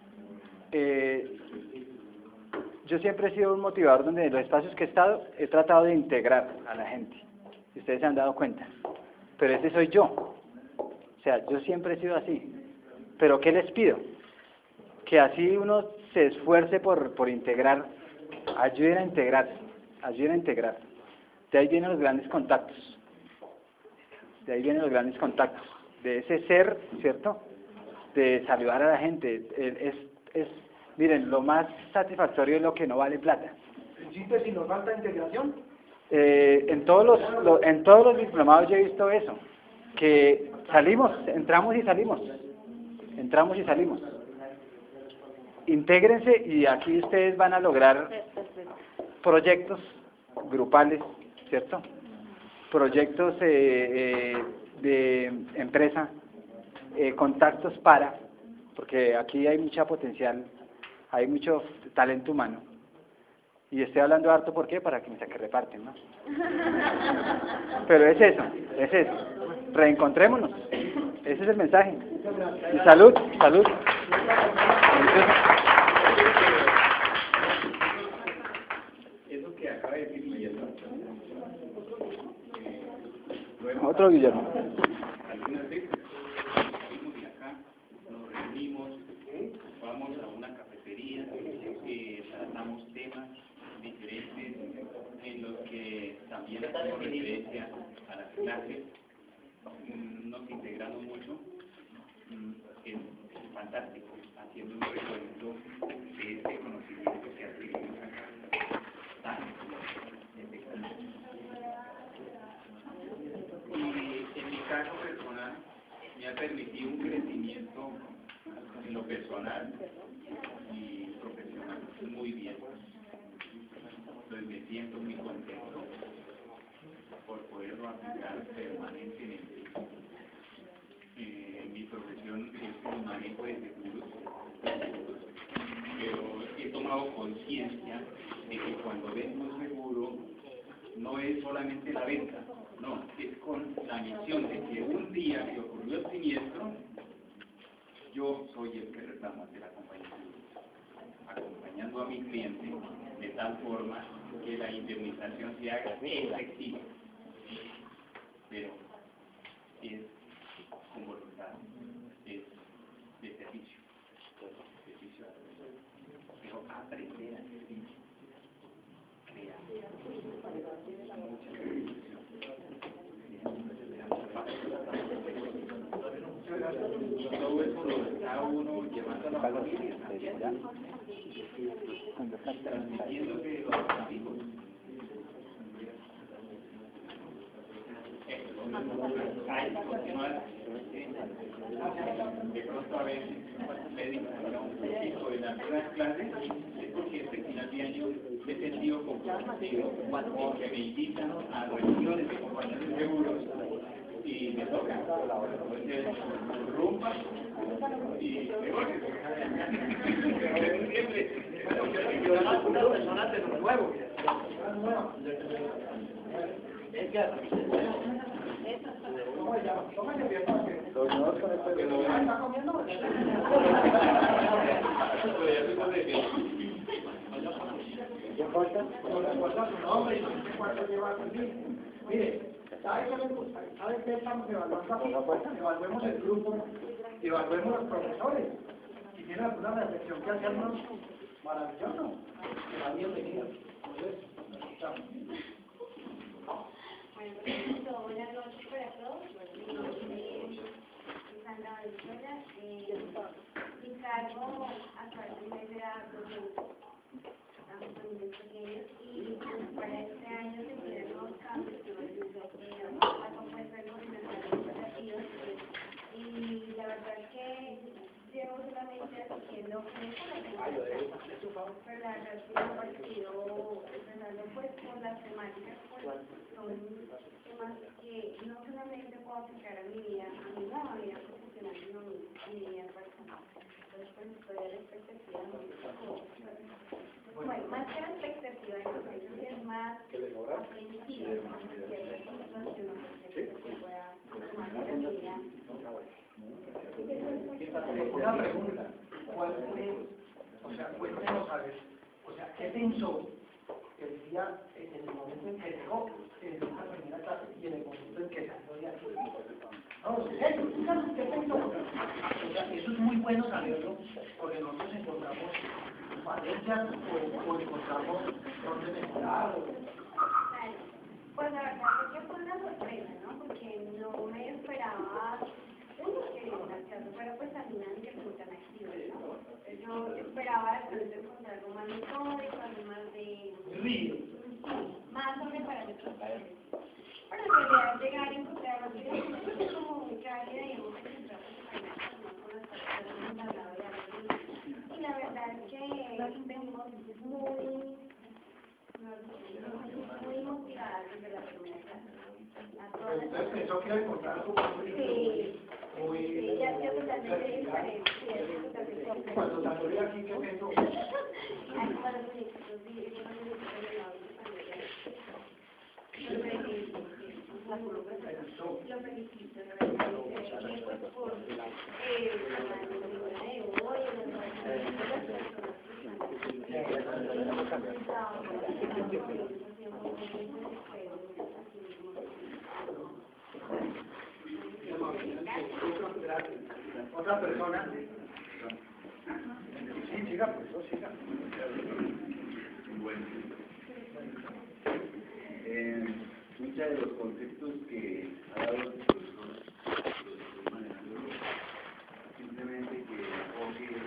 yo siempre he sido un motivador donde en los espacios que he estado he tratado de integrar a la gente, si ustedes se han dado cuenta, pero ese soy yo, o sea, yo siempre he sido así, pero ¿qué les pido? Que así uno se esfuerce por integrar, ayuden a integrarse, de ahí vienen los grandes contactos, de ese ser, ¿cierto? de saludar a la gente. Miren, lo más satisfactorio es lo que no vale plata. Principio, si nos falta integración. En todos los diplomados yo he visto eso, que salimos, entramos y salimos. Intégrense y aquí ustedes van a lograr proyectos grupales, ¿cierto? Proyectos de empresa, contactos porque aquí hay mucha potencial, hay mucho talento humano. Y estoy hablando harto, ¿por qué? Para que me saque reparten, ¿no? Pero es eso. Reencontrémonos. Ese es el mensaje. Y salud. Eso que acaba de decir Guillermo. Otro Guillermo. Algunas veces salimos de acá, nos reunimos, vamos a una cafetería, tratamos temas diferentes en los que también hacemos referencia a las clases, nos integramos mucho, es fantástico, haciendo un recuento de este conocimiento que adquirimos acá. Y en mi caso personal me ha permitido un crecimiento en lo personal y profesional muy bien. Entonces me siento muy contento por poderlo aplicar permanentemente. Mi profesión es el manejo de seguros, pero he tomado conciencia de que cuando vendo un seguro no es solamente la venta, no, es con la misión de que un día que ocurrió el siniestro, yo soy el que reclamo ante la compañía, acompañando a mi cliente de tal forma que la indemnización se haga efectiva, pero es con voluntad, es de servicio, pero aprender a servir, crear, y todo eso lo está uno llevando a la familia, transmitiéndose los amigos. Hay que continuar. De pronto a veces me distraía un poquito en algunas clases, es porque este final de año me he sentido comprometido porque me invitan a reuniones de compañías de seguros y me toca. Entonces, rumba y me voy. Una persona de lo nuevo. Mire, ¿sabe qué me gusta? ¿Sabe qué estamos evaluando aquí? Evaluemos el grupo, evaluemos los profesores. Si tienen alguna reflexión que hacernos, maravilloso. Será bienvenido. Entonces, nos escuchamos. Bueno, buenas noches para todos. Mi nombre es Sandra Venezuela. Mi cargo actualmente era docente. Estamos con niños pequeños y para este año se tienen nuevos cambios. La compuesta de coordinadores educativos y la verdad es que llevo solamente asistiendo pero la verdad es que me ha parecido, empezando pues por las temáticas, pues son temas que no solamente puedo aplicar a mi vida, a mi nueva vida profesional, sino a mi vida personal. Entonces pues estoy a la expectativa bueno, más que la expectativa, es más aprensiva, que pueda tomar en mi vida. Una pregunta, ¿cuál fue, cuéntenos a ver, qué pensó el día, en el momento en que llegó en la primera clase y en el momento en que salió de aquí? No, en serio, ¿qué pensó? Eso es muy bueno saberlo, porque nosotros encontramos falencias o encontramos dónde mejorar. Pues la verdad es que fue una sorpresa, ¿no? Porque no me esperaba uno, que la clase fuera pues tan dinámica como tan activa, ¿no? Yo esperaba de pronto encontrar algo más metódico, algo más de... más sobre parámetros. Pero en realidad llegar y encontrar algo que como muy cálida y hemos encontrado con las personas que hemos hablado de algo. Y la verdad es que venimos muy motivadas desde la primera clase. Entonces pensó que iba a encontrar algo muy... Sí, ya totalmente diferente. Sí, es totalmente diferente. Cuando salió de aquí, ¿qué pensó? Hay como los muñequitos de la lo felicito, la verdad, por la figura de hoy, Otra persona. Sí, siga, profesor, siga. Bueno, muchos de los conceptos que ha dado el profesor los estoy manejando, simplemente que enfoque.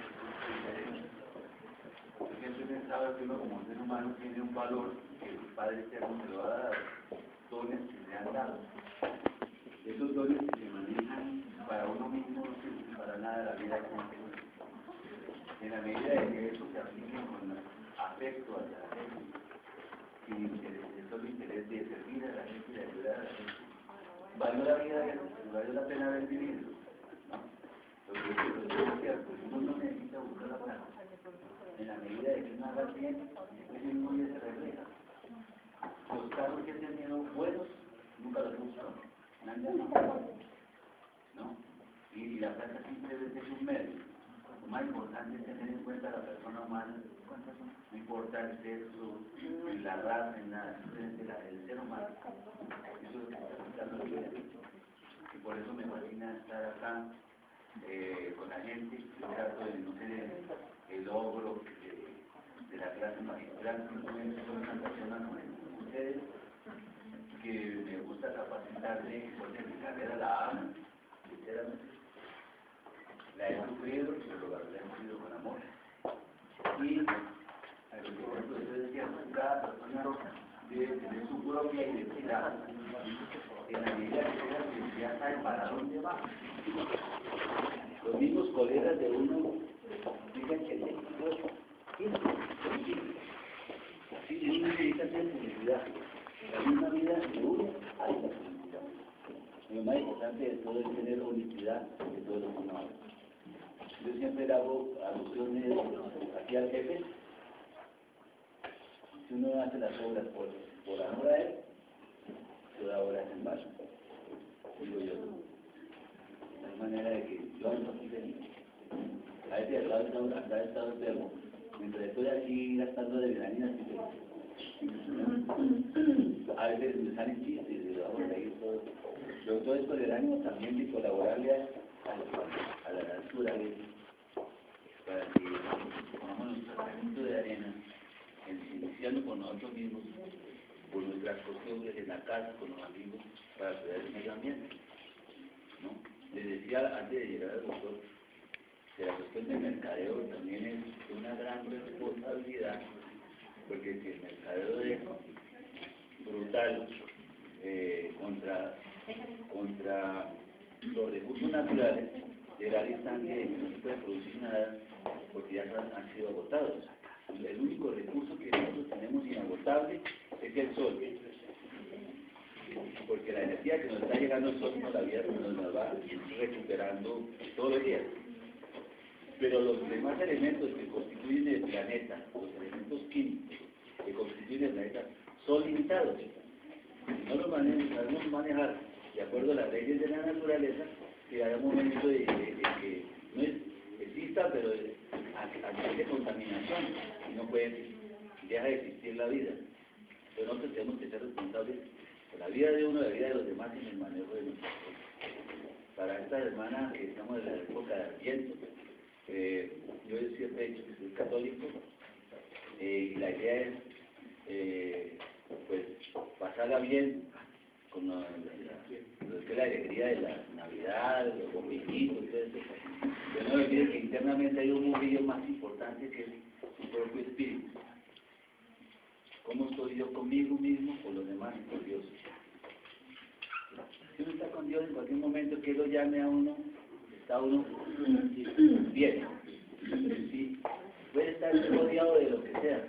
Yo siempre he pensado que uno como ser humano tiene un valor que el Padre Eterno se lo va a dar, dones que le han dado. Esos dones que se manejan para uno mismo no sirven para nada de la vida como en la medida de que eso se aplique con afecto a la gente, sin interés, el solo interés de servir a la gente y de ayudar a la gente, valió la vida, valió la pena haber vivido, ¿no? Lo que es cierto, uno no necesita buscar la plata. En la medida de que uno haga bien, ese mismo día se refleja. Los carros que han tenido buenos, nunca los buscan, nadie ¿no? Y la plata simplemente es un medio. Lo más importante es tener en cuenta a la persona humana, no importa el sexo, ni la raza, ni nada, simplemente el ser humano. Eso es lo que está buscando el día. Y por eso me fascina estar acá con la gente. Yo trato de no ser el logro de la clase magistral, simplemente soy una persona como ustedes, que me gusta capacitarme, porque mi carrera la amo, sinceramente. La he sufrido, pero la he sufrido con amor. Y, por ejemplo, yo decía, cada persona debe tener su propia identidad. En la medida que ya sabe para dónde va. Los mismos colegas de uno dicen que sí, uno necesita tener felicidad. La misma vida de uno hay la felicidad. Lo más importante de todo es tener honestidad de todo lo que uno hace. Yo siempre le hago alusiones aquí al jefe. Si uno hace las obras por amor a él, toda obra es en vano. Digo yo. De manera de que yo ando aquí feliz. A veces acá he estado enfermo. Mientras estoy aquí gastando de vitaminas, a veces me salen chistes y lo hago reír todo. Pero todo esto del ánimo también de colaborarle a la naturaleza para que pongamos nuestro granito de arena, iniciando con nosotros mismos, por nuestras costumbres en la casa, con los amigos, para cuidar el medio ambiente, ¿no? Les decía antes de llegar al doctor que la cuestión del mercadeo también es una gran responsabilidad, porque si el mercadeo es brutal contra los recursos naturales, llega al instante de que no se puede producir nada porque ya han sido agotados. El único recurso que nosotros tenemos inagotable es el sol, porque la energía que nos está llegando el sol nos la va recuperando todos los días. Pero los demás elementos que constituyen el planeta, los elementos químicos que constituyen el planeta, son limitados. Si no los sabemos manejar de acuerdo a las leyes de la naturaleza, que haya un momento de que no exista, pero a nivel de contaminación, y no deja de existir la vida. Entonces nosotros tenemos que ser responsables de la vida de uno, de la vida de los demás y en el manejo de nuestros cosas. Para esta semana que estamos en la época de Adviento, yo siempre he dicho que soy católico y la idea es pues pasarla bien con es que la alegría de la Navidad, los bombillitos, todo eso. Pero no olvides que internamente hay un movimiento más importante que es su propio espíritu. ¿Cómo estoy yo conmigo mismo, con los demás y con Dios? Si uno está con Dios, en cualquier momento que Él lo llame a uno, está uno bien. Sí, puede estar rodeado de lo que sea,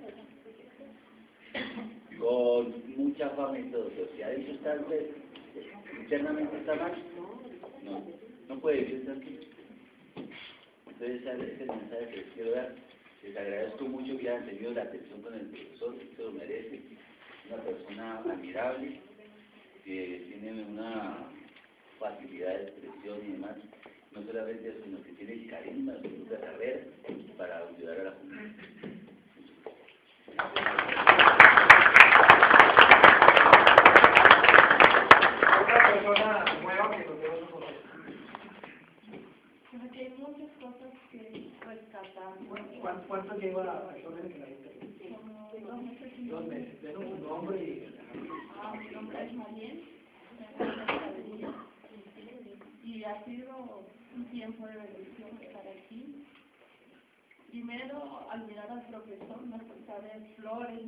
con mucha fama y todo, pero si adentro está internamente está mal, no puede vivir tranquilo. Entonces ese es el mensaje que les quiero dar. Les agradezco mucho que hayan tenido la atención con el profesor, que se lo merece. Una persona admirable, que tiene una facilidad de expresión y demás, no solamente eso, sino que tiene el carisma de su propia carrera para ayudar a la comunidad. Otra persona nueva que nos debe conocer. Aquí hay muchas cosas que rescatar. ¿Cuánto lleva la persona en que la gente? Como 2 meses y 2 meses. Denos su nombre y... mi nombre es Mariel, tengo una mercadería y ha sido un tiempo de bendición estar aquí. Primero, al mirar al profesor, no escucharé flores.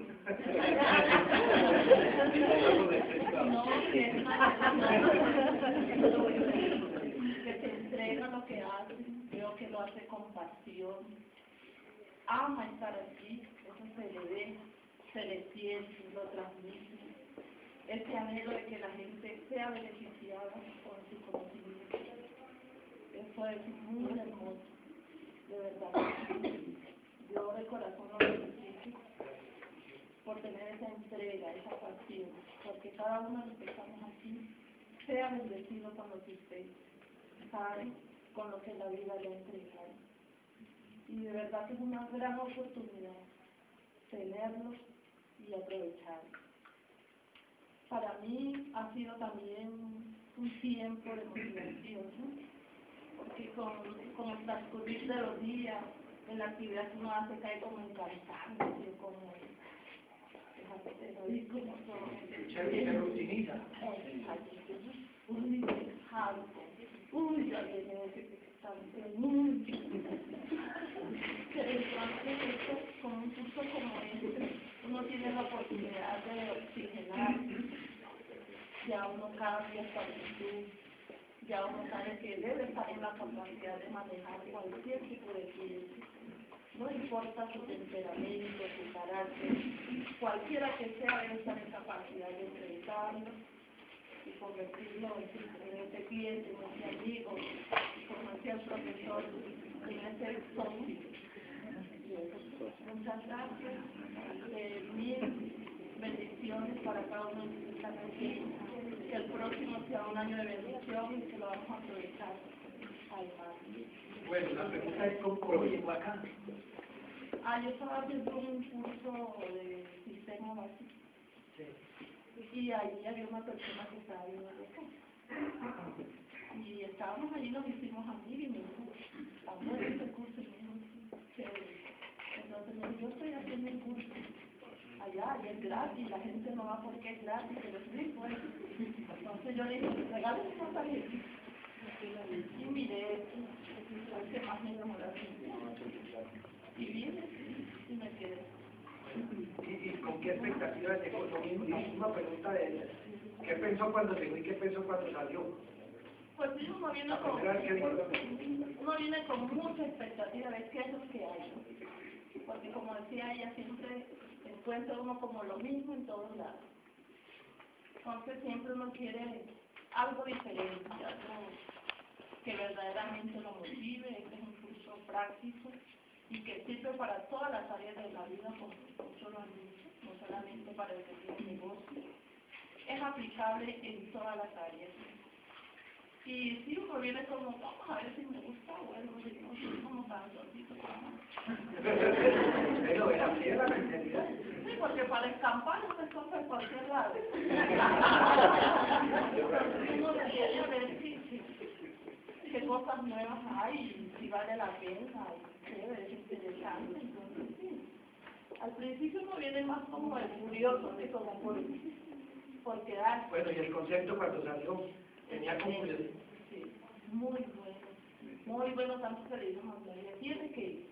Que se entrega lo que hace, veo que lo hace con pasión, ama estar aquí, eso se le ve, se le siente, lo transmite, ese anhelo de que la gente sea beneficiada con su conocimiento, eso es muy hermoso, de verdad. Yo de corazón lo felicito por tener esa entrega, esa pasión, porque cada uno de los que estamos aquí sea bendecido con lo que usted sabe, con lo que la vida le ha entregado. Y de verdad que es una gran oportunidad tenerlo y aprovecharlo. Para mí ha sido también un tiempo de motivación, ¿no? Porque con el transcurrir de los días, en la actividad que uno hace cae como en cansancio, como Se rutiniza. Uy, uy, ya viene ese cansancio, pero entonces con un curso como este, uno tiene la oportunidad de oxigenar, ya uno cambia su actitud, ya uno sabe que debe estar en la capacidad de manejar cualquier tipo de cliente. No importa su temperamento, su carácter, cualquiera que sea debe estar en capacidad de enfrentarlo y convertirlo en ese cliente, en ese amigo, como decía el profesor, en ese son. Muchas gracias, mil bendiciones para cada uno de los que están aquí, que el próximo sea un año de bendición y que lo vamos a aprovechar al máximo. Bueno, la pregunta es cómo llegó acá. Yo estaba haciendo un curso de sistema básico. Sí. Y ahí había una persona que estaba viendo acá. Y estábamos allí, nos hicimos amigos y me dijo, vamos a este curso. Y me dijo, chévere. Entonces me dijo, yo estoy haciendo un curso allá y es gratis, la gente no va porque es gratis, pero es muy bueno. Entonces yo le dije, regálame una tarjeta. Y miré, que más me enamoró. Y vine y me quedé. ¿Y con qué expectativas llegó? Lo mismo, la misma pregunta de ella. ¿Qué pensó cuando llegó y qué pensó cuando salió? Pues sí, uno viene con mucha expectativa de qué es lo que hay. Porque como decía ella, siempre encuentra uno como lo mismo en todos lados. Entonces siempre uno quiere algo diferente, algo que verdaderamente lo motive. Este es un curso práctico y que sirve para todas las áreas de la vida, como muchos lo han dicho, no solamente para el que tiene negocio. Es aplicable en todas las áreas. Y si uno viene como, vamos a ver si me gusta, bueno, si no, soy como tan solito. Pero era así la mentalidad. Sí, porque para escampar no se compra en cualquier lado. Uno quiere ver qué cosas nuevas hay y si vale la pena, y chévere, es interesante. Entonces, sí. Al principio uno viene más como el curioso que como por quedar. Bueno, y el concepto cuando salió, Tenía como que... Sí, muy bueno, tanto que le dijo Magdalena, tiene que ir,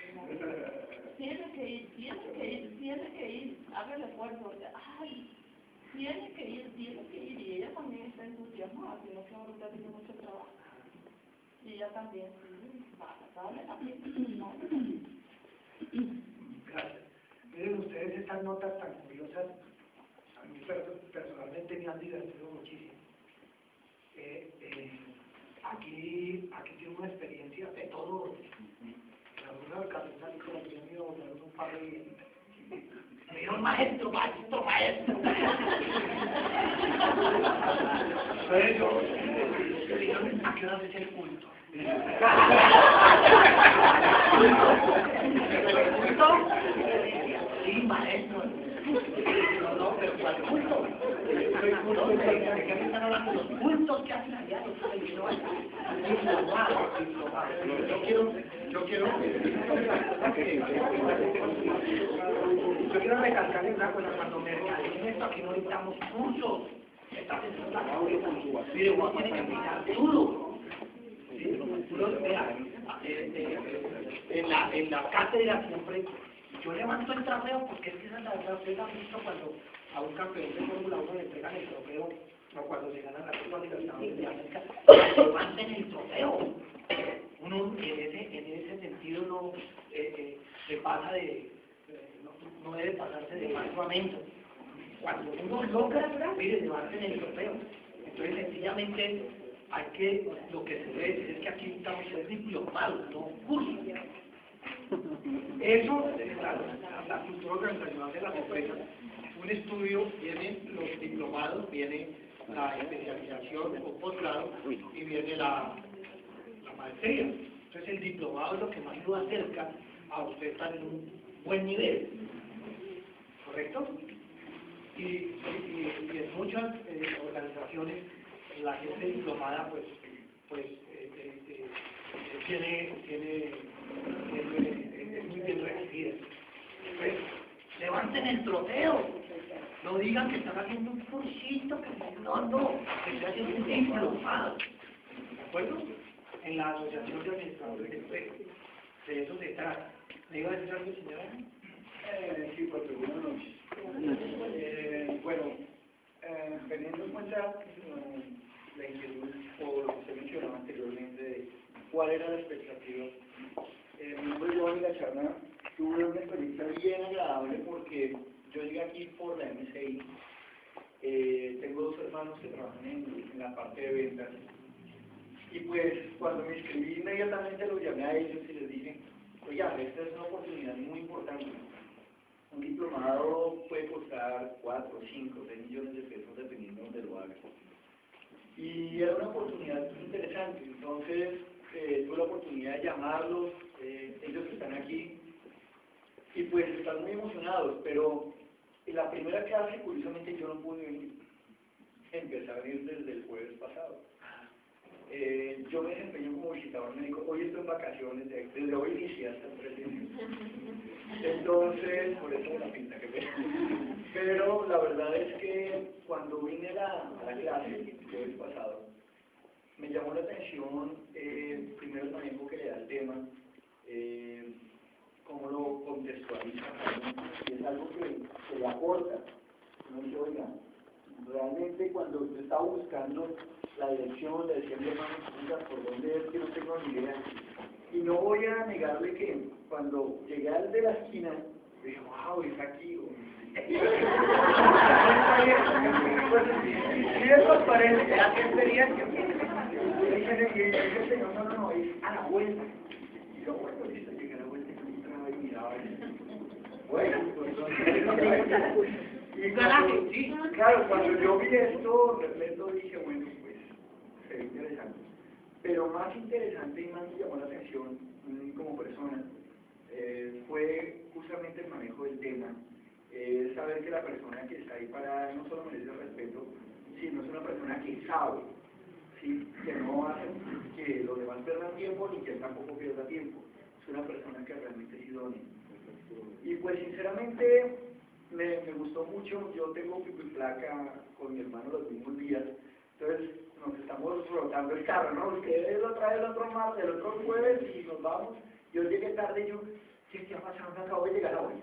tiene que ir, haga el esfuerzo, ay, tiene que ir, y ella también está entusiasmada, sino que ahorita tiene mucho trabajo, y ella también, sí, vale la pena, ¿no? Gracias. Miren ustedes estas notas tan curiosas, a mí personalmente me han divertido muchísimo. Aquí tiene una experiencia de todo. En alguna ocasión salí con el mío, un par de... Me dijo, maestro. Entonces yo dije, ¿a qué hora es el culto? Sí, maestro. No, pero ¿cuál culto? ¿De qué me están hablando? Los cultos que hacen allá, Yo quiero recalcarle una cosa, cuando me regaleen esto, aquí no necesitamos cursos. Esta es la audio puntual. Mire, uno tiene que mirar duro. Vea, en la cátedra siempre, yo levanto el trofeo porque es que esa es la verdad, ustedes han visto cuando a un campeón de Fórmula 1 le entregan el trofeo, o cuando se ganan la Copa Libertadores de América, levanten el trofeo. Uno en ese sentido no se pasa no debe pasarse de mano a mento. Cuando uno logra, mire, levanten el trofeo. Entonces sencillamente lo que se debe decir es que aquí estamos en diplomados, no cursos. Eso es la cultura organizacional de las empresas. Un estudio, vienen los diplomados, viene la especialización o posgrado y viene la maestría. Entonces el diplomado es lo que más lo acerca a usted estar en un buen nivel, ¿correcto? Y en muchas organizaciones la gente diplomada pues es muy bien recibida. Pues, levanten el trofeo, no digan que están haciendo un cursito, que que están haciendo un diplomado, ¿de acuerdo? En la Asociación de Administradores de Empresas, de eso se trata. ¿Me iba a decir algo, señora? Sí, pues buenas noches. Teniendo en cuenta la inquietud o lo que se mencionaba anteriormente de cuál era la expectativa, yo en la charla tuve una experiencia bien agradable porque yo llegué aquí por la MCI, tengo dos hermanos que trabajan en la parte de ventas y pues cuando me inscribí inmediatamente los llamé a ellos y les dije, oye, esta es una oportunidad muy importante. Un diplomado puede costar 4, 5, 6 millones de pesos dependiendo de donde lo hagas. Y era una oportunidad interesante, entonces tuve la oportunidad de llamarlos, ellos están aquí, y pues están muy emocionados, pero en la primera clase, curiosamente, yo no pude venir. Empecé a venir desde el jueves pasado. Yo me desempeño como visitador médico, hoy estoy en vacaciones, desde hoy inicié hasta el 3 de enero. Entonces, por eso la pinta que veo. Pero la verdad es que cuando vine a la clase, el jueves pasado, me llamó la atención primero el manejo que le da el tema, cómo lo contextualiza, y es algo que le aporta. No dice, oiga, realmente cuando yo estaba buscando la dirección, le decía a mi hermano, por dónde es que no tengo ni idea. Y no voy a negarle que cuando llegué al de la esquina, dije, wow, es aquí. Y eso parece, ¿qué experiencia? Y el señor, no, es a la vuelta. Y yo, bueno, listo, llegué a la vuelta y entraba y miraba. Bueno, pues y claro, cuando yo vi esto, de repente dije, bueno, pues, se ve interesante. Pero más interesante y más me llamó la atención como persona fue justamente el manejo del tema, saber que la persona que está ahí parada no solo merece respeto, sino es una persona que sabe, ¿sí? Que no hace que los demás pierdan tiempo ni que él tampoco pierda tiempo, es una persona que realmente es idónea. Y pues sinceramente me gustó mucho, yo tengo pico y placa con mi hermano los mismos días, entonces nos estamos rotando el carro, ¿no? Ustedes lo traen el otro martes, el otro jueves y nos vamos. Yo llegué tarde y yo, ¿qué ha pasado? Me acabo de llegar hoy.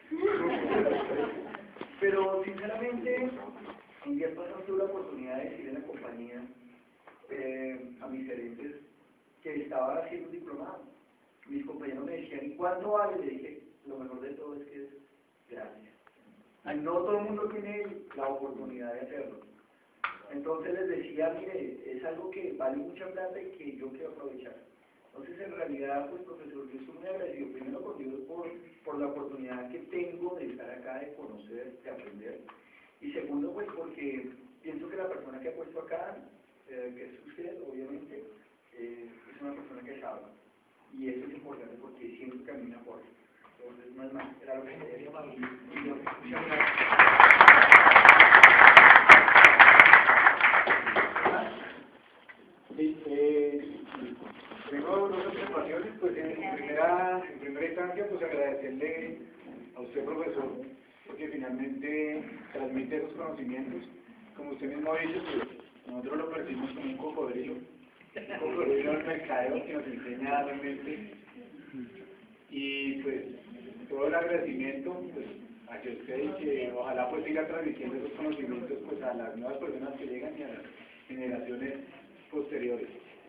Pero sinceramente, un día pasado tuve la oportunidad de decir en la compañía a mis gerentes que estaba haciendo un diplomado. Mis compañeros me decían, ¿y cuánto vale? Le dije, lo mejor de todo es que es gratis. Y no todo el mundo tiene la oportunidad de hacerlo. Entonces les decía, mire, es algo que vale mucha plata y que yo quiero aprovechar. Entonces, en realidad, pues, profesor, yo estoy muy agradecido, primero con Dios por la oportunidad que tengo de estar acá, de conocer, de aprender. Y segundo, pues, porque pienso que la persona que ha puesto acá, que es usted, obviamente, es una persona que sabe. Y eso es importante porque siempre camina por él. Entonces, no es más, era lo que quería decir. Muchas gracias. Sí, tengo dos observaciones. Pues en primera instancia, pues agradecerle a usted, profesor, porque finalmente transmite esos conocimientos. Como usted mismo ha dicho, pues nosotros lo percibimos como un cocodrilo del mercadeo que nos enseña realmente. Y pues todo el agradecimiento pues, hacia usted y que ojalá pues siga transmitiendo esos conocimientos pues a las nuevas personas que llegan y a las generaciones posteriores.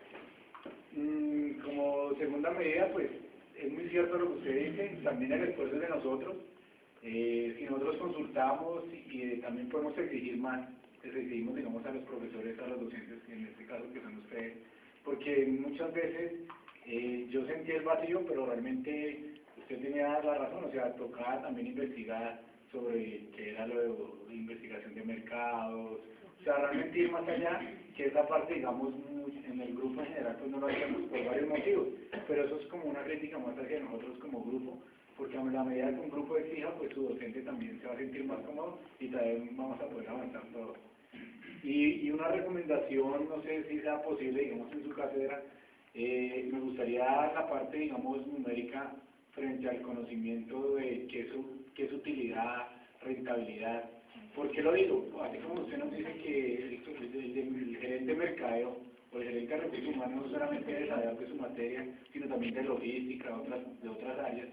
Como segunda medida, pues es muy cierto lo que usted dice, también el esfuerzo es de nosotros. Si nosotros consultamos y también podemos exigir más, les exigimos, digamos, a los profesores, a los docentes, en este caso que son ustedes, porque muchas veces yo sentí el vacío, pero realmente usted tenía la razón, o sea, tocaba también investigar sobre qué era lo de investigación de mercados, o sea, realmente ir más allá, que esa parte, digamos, en el grupo en general, pues no lo hacemos por varios motivos, pero eso es como una crítica más hacia nosotros como grupo, porque a la medida que un grupo exija, pues su docente también se va a sentir más cómodo y también vamos a poder avanzar todos. Y una recomendación, no sé si sea posible, digamos, en su cátedra, me gustaría la parte, digamos, numérica frente al conocimiento de qué es utilidad, rentabilidad. ¿Por qué lo digo? Así como usted nos dice que el gerente de mercadeo o el gerente de recursos humanos no solamente debe saber de su materia, sino también de logística, de otras áreas.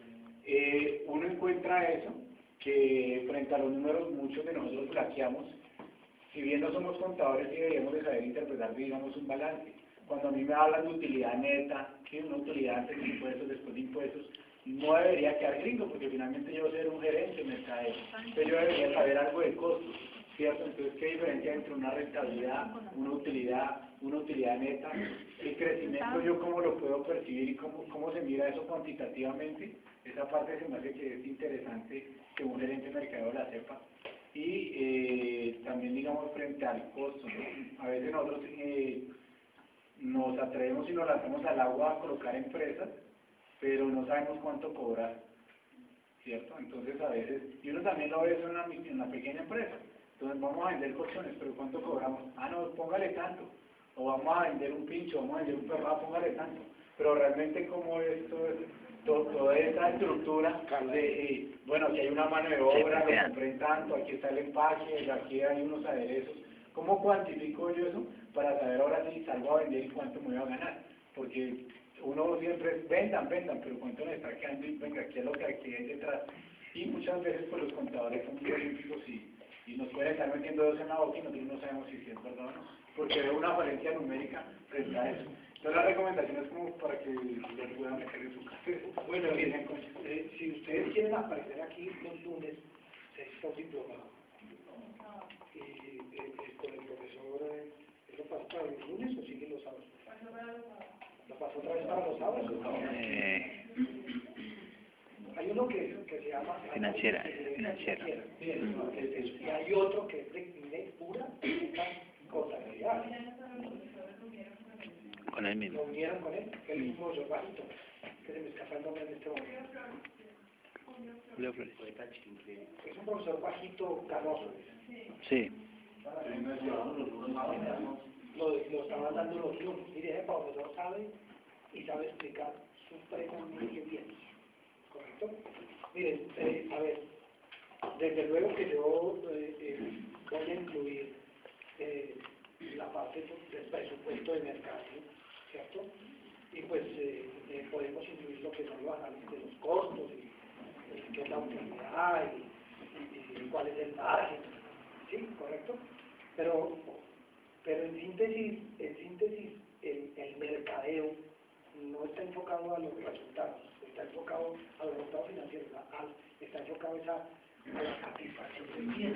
Uno encuentra eso, que frente a los números muchos de nosotros flaqueamos. Si bien no somos contadores, sí deberíamos de saber interpretar, digamos, un balance. Cuando a mí me hablan de utilidad neta, que una utilidad antes de impuestos, después de impuestos, no debería quedar gringo, porque finalmente yo soy un gerente de mercadeo, entonces yo debería saber algo de costos, ¿cierto? Entonces, ¿qué diferencia entre una rentabilidad, una utilidad neta? El crecimiento, ¿yo cómo lo puedo percibir y cómo se mira eso cuantitativamente? Esa parte se me hace que es interesante que un gerente de mercadeo la sepa. Y también, digamos, frente al costo, ¿no? A veces nosotros nos atrevemos y nos lanzamos al agua a colocar empresas, pero no sabemos cuánto cobrar, ¿cierto? Entonces a veces, y uno también lo ve eso en una pequeña empresa, entonces vamos a vender colchones, pero ¿cuánto cobramos? Ah, no, póngale tanto, o vamos a vender un pincho, vamos a vender un perro, póngale tanto, pero realmente cómo es toda esa estructura de, bueno, aquí hay una mano de obra, lo compré en tanto, aquí está el empaque, aquí hay unos aderezos. ¿Cómo cuantifico yo eso para saber ahora si salgo a vender y cuánto me voy a ganar? Porque uno siempre es vendan, pero cuánto me está quedando y venga, ¿qué es lo que aquí hay detrás? Y muchas veces pues los contadores son muy olímpicos y nos pueden estar metiendo dos en la boca y nosotros no sabemos si es verdad o no, porque veo una falencia numérica frente a eso. Entonces la recomendación es como para que lo puedan meter en su casa. Bueno, si ustedes quieren aparecer aquí los lunes, se está diplomado. Y con el profesor, ¿eso pasa para los lunes o sigue los sábados? ¿Lo pasó otra vez para los sábados? Hay uno que se llama Financiera. Y hay otro que es de pura contabilidad. Con él mismo. Lo unieron con él, que es el mismo bajito, que se me escapa el nombre en este momento. Julio Flores. Es un profesor bajito, canoso. Sí. Lo estaban dando los lunes. Mire, el profesor sabe y sabe explicar supremamente bien. ¿Correcto? Miren, a ver, desde luego que yo voy a incluir la parte del presupuesto de mercadeo, ¿cierto? Y pues podemos incluir lo que son los análisis de los costos, y qué es la utilidad, y cuál es el margen, ¿sí? ¿Correcto? Pero en síntesis, el mercadeo no está enfocado a los resultados, está enfocado a los resultados financieros, está enfocado a la satisfacción del cliente.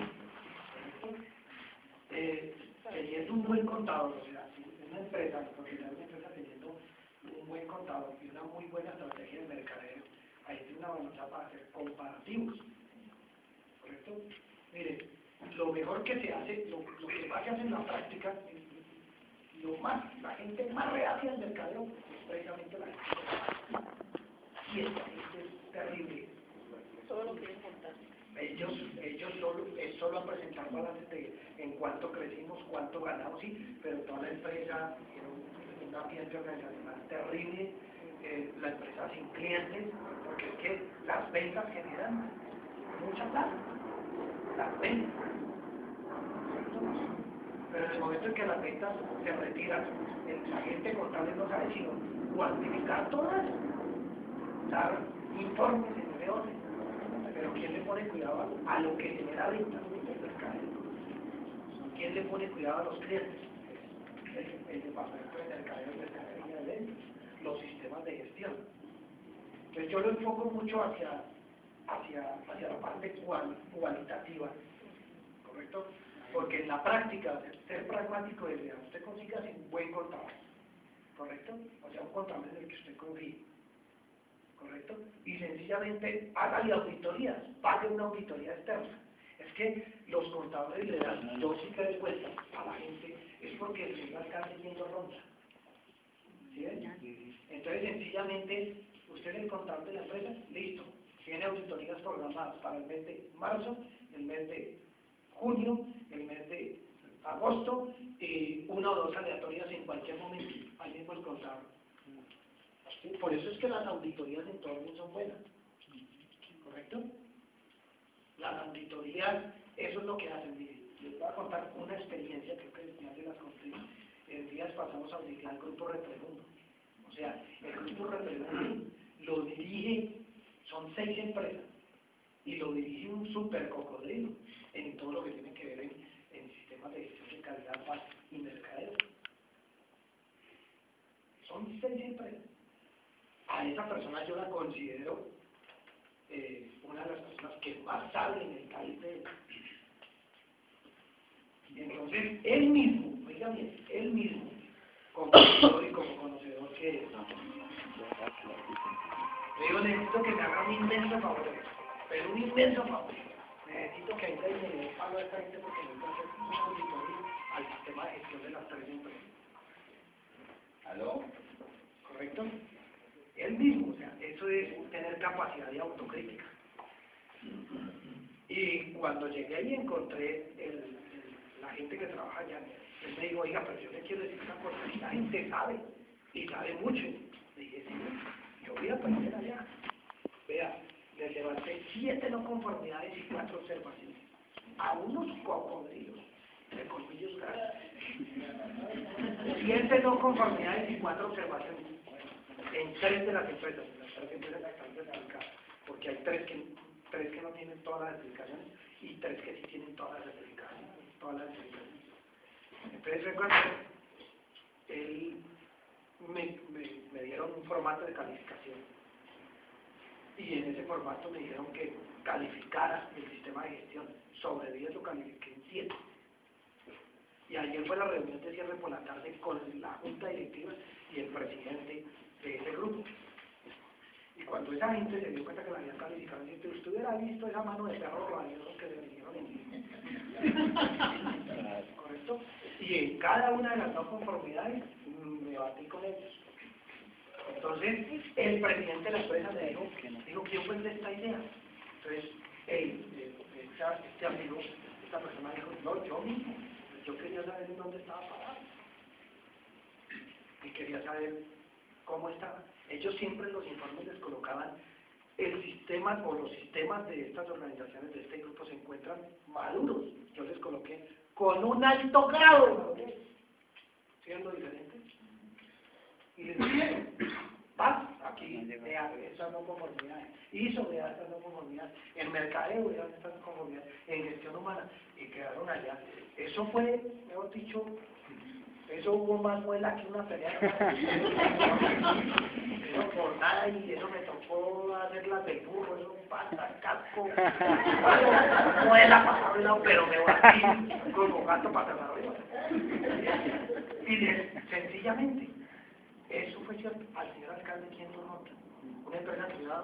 Teniendo un buen contador, o sea, si una empresa, porque una empresa teniendo un buen contador y una muy buena estrategia de mercadeo, ahí tiene una balanza para hacer comparativos, ¿correcto? Mire, lo mejor que se hace, lo que más se hace en la práctica, la gente más reacia al mercadeo es precisamente la gente. Y esta gente es terrible. Todo lo quieren contar. Ellos solo a presentar balances de en cuánto crecimos, cuánto ganamos, sí, pero toda la empresa tiene un ambiente organizacional terrible, la empresa sin clientes, porque es que las ventas generan mucha plata, las ventas, ¿cierto? Pero en el momento en que las ventas se retiran, la gente contable no sabe sino cuantificar todas, dar informes en negocio. Pero ¿quién le pone cuidado a lo que genera ventas? El mercadeo. ¿Quién le pone cuidado a los clientes? El departamento de mercadeo y mercadería de ventas, los sistemas de gestión. Entonces yo lo enfoco mucho hacia la parte cualitativa, ¿correcto? Porque en la práctica, ser pragmático es, usted consiga un buen contador, ¿correcto? O sea, un contador en el que usted confíe, ¿correcto? Y sencillamente hágale auditorías, pague una auditoría externa. Es que los contadores le dan 2 y 3 vueltas a la gente, es porque el señor está teniendo ronda. ¿Sí ven? Entonces, sencillamente, usted es el contador de la empresa, listo. Tiene auditorías programadas para el mes de marzo, el mes de junio, el mes de agosto, y 1 o 2 aleatorias en cualquier momento, al mismo el contador. Por eso es que las auditorías en todo el mundo son buenas, ¿correcto? Las auditorías, eso es lo que hacen. Mire, les voy a contar una experiencia que creo que ya se las conté. En días pasamos a auditar el Grupo Repremundo. O sea, el Grupo Repremundo lo dirige, son 6 empresas, y lo dirige un super cocodrilo en todo lo que tiene que ver en sistemas de gestión de calidad, paz y mercadeo. Son 6 empresas. A esa persona yo la considero una de las personas que más sabe en el país de él. Y entonces, él mismo, oiga bien, él mismo, como conocedor y como conocedor que es, le digo, necesito que me haga un inmenso favor, pero un inmenso favor. Necesito que ahorita me dé palo a esta gente porque necesito hacer un auditorio al sistema de gestión de las 3 empresas. ¿Aló? ¿Correcto? Él mismo, o sea, eso es tener capacidad de autocrítica. Y cuando llegué ahí encontré la gente que trabaja allá, él me dijo, oiga, pero yo le quiero decir una cosa, la gente sabe, y sabe mucho. Le dije, sí, yo voy a aprender allá. Vea, le levanté 7 no conformidades y 4 observaciones. A unos cocodrilos, de colmillos grandes. 7 no conformidades y 4 observaciones. En 3 de las empresas, están certificadas, porque hay 3 que no tienen todas las certificaciones y 3 que sí tienen todas las certificaciones. Entonces recuerdo, él me dieron un formato de calificación y en ese formato me dijeron que calificara el sistema de gestión. Sobre 10 lo califiqué en 7. Y ayer fue la reunión de cierre por la tarde con la junta directiva y el presidente de ese grupo. Y cuando esa gente se dio cuenta que la habían calificado, si usted hubiera visto esa mano de perro rabioso que le vinieron en mí. ¿Correcto? Y en cada una de las 2 conformidades me batí con ellos. Entonces, el presidente de la empresa me dijo, ¿quién fue el de esta idea? Entonces, este amigo, esta persona dijo, no, yo mismo. Yo quería saber en dónde estaba parado. Y quería saber cómo estaba. Ellos siempre en los informes les colocaban el sistema o los sistemas de estas organizaciones, de este grupo, se encuentran maduros. Yo les coloqué con un alto grado de madurez. siendo diferente. Y les dije, vas, aquí, vea esas no conformidades, hizo, vea esas no conformidades, en mercadeo, vea estas no conformidades, en gestión humana, y quedaron allá. Eso fue, mejor dicho, eso hubo más muela que una pelea. Eso por nada, y eso me tocó hacerlas de burro, eso pata, casco, muela para arriba, pero me batí como gato para arriba. Y sencillamente, eso fue cierto al señor alcalde, quien lo nota. Una empresa privada,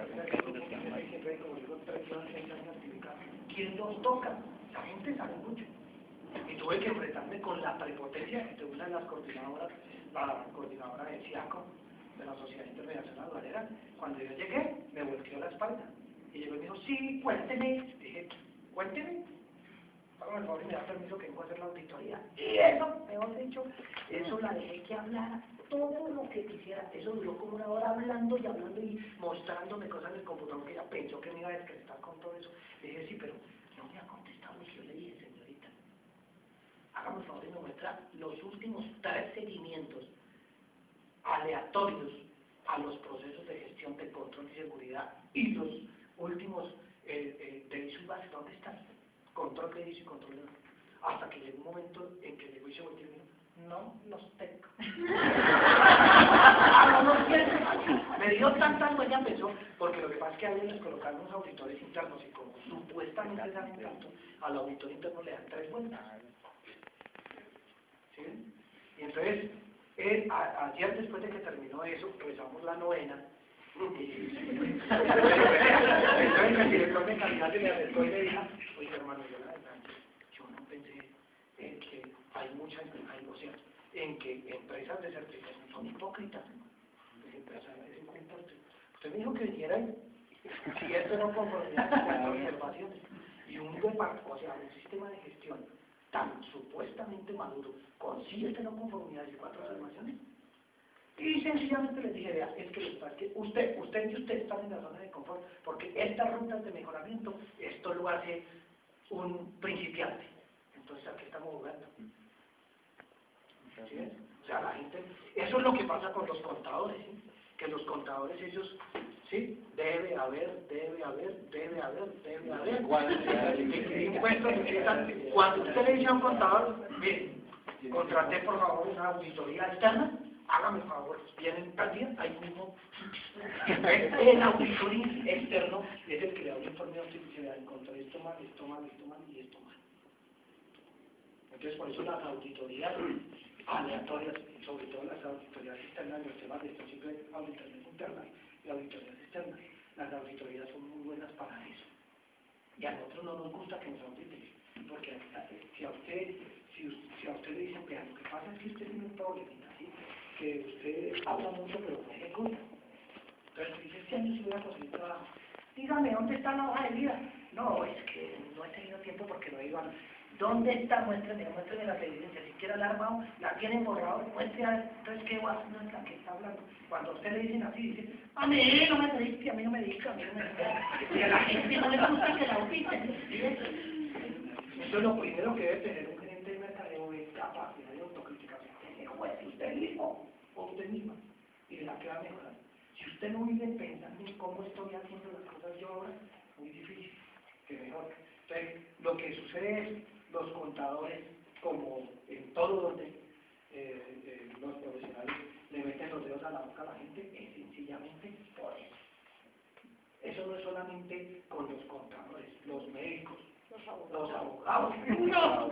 ¿quién los toca? La gente sabe mucho. Y tuve que enfrentarme con la prepotencia de una de las coordinadoras, la coordinadora de CIACO, de la Sociedad Internacional Aduanera. Cuando yo llegué, me volteó la espalda. Y llegó y me dijo, sí, cuénteme. Dije, cuénteme. Hágame el favor y me da permiso que vengo a hacer la auditoría. Y eso, mejor dicho, eso la dejé que hablara todo lo que quisiera. Eso duró como una hora hablando y mostrándome cosas en el computador que ella pensó que me iba a descrestar con todo eso. Le dije, sí, pero no me ha contestado. Y yo le dije, señorita, hágame el favor y me muestra los últimos 3 seguimientos aleatorios a los procesos de gestión de control y seguridad y los últimos de ISO y base. ¿Dónde están? Control de ISO y control de base. Hasta que llegó un momento en que llegó y se volvió y me dijo, no los tengo. No los tengo. Me dio tanta dueña, pensó, porque lo que pasa es que a ellos les colocaron unos auditores internos y como supuestamente saben tanto, al auditor interno le dan 3 vueltas. ¿Sí? Y entonces, ayer después de que terminó eso, rezamos la novena. Entonces el director de calidad se me acercó y me dijo, oye hermano, yo la verdad, yo no pensé en que hay muchas, o sea, en que empresas de certificación son hipócritas. Las empresas es importante. Usted me dijo que vinieran y esto no conformidad con las observaciones. Y un sistema de gestión tan supuestamente maduro, con 7 no conformidades y 4 observaciones. Y sencillamente les dije, vea, es que lo que pasa es que usted y usted están en la zona de confort, porque estas rutas de mejoramiento, esto lo hace un principiante. Entonces, aquí estamos jugando. ¿Sí ves? O sea, la gente, eso es lo que pasa con los contadores, ¿sí? Que los contadores, ellos, ¿sí? Debe haber. Impuestos empiezan. Cuando usted le dice a un contador, mire, contraté por favor una auditoría externa, hágame el favor, vienen tal día, ahí mismo. El auditor externo es el que le da un informe de auditoría, encontré esto mal y esto mal. Entonces, por eso las auditorías aleatorias, sobre todo las auditorías externas, los temas de estos siempre auditorías internas y auditorías externas, las auditorías son muy buenas para eso. Y a nosotros no nos gusta que nos auditen, porque si a usted le dicen, vea, lo que pasa es que usted tiene un problemita, ¿sí? Que usted habla mucho pero no ejecuta. Entonces dice, este año sí voy a conseguir trabajo. Dígame, ¿dónde está la hoja de vida? No, es que no he tenido tiempo porque no iban. ¿Dónde está? Muéstrame la evidencia. Si quiere la armado, la tienen borrado, muestre. Entonces, ¿qué va? No es la que está hablando. Cuando a usted le dicen así, dice, a mí no me dedique, a mí no me dedica, a mí no me dedica. Y a la gente no le gusta que la auditen. Eso es lo primero que debe tener un gerente de mercadeo, es capacidad de autocrítica. Usted mismo o usted misma, y la que va a mejorar. Si usted no vive pensando en cómo estoy haciendo las cosas yo ahora, muy difícil que mejore. Entonces, lo que sucede es, los contadores, como en todo donde los profesionales le meten los dedos a la boca a la gente, es sencillamente por eso. Eso no es solamente con los contadores, los médicos, los abogados. No.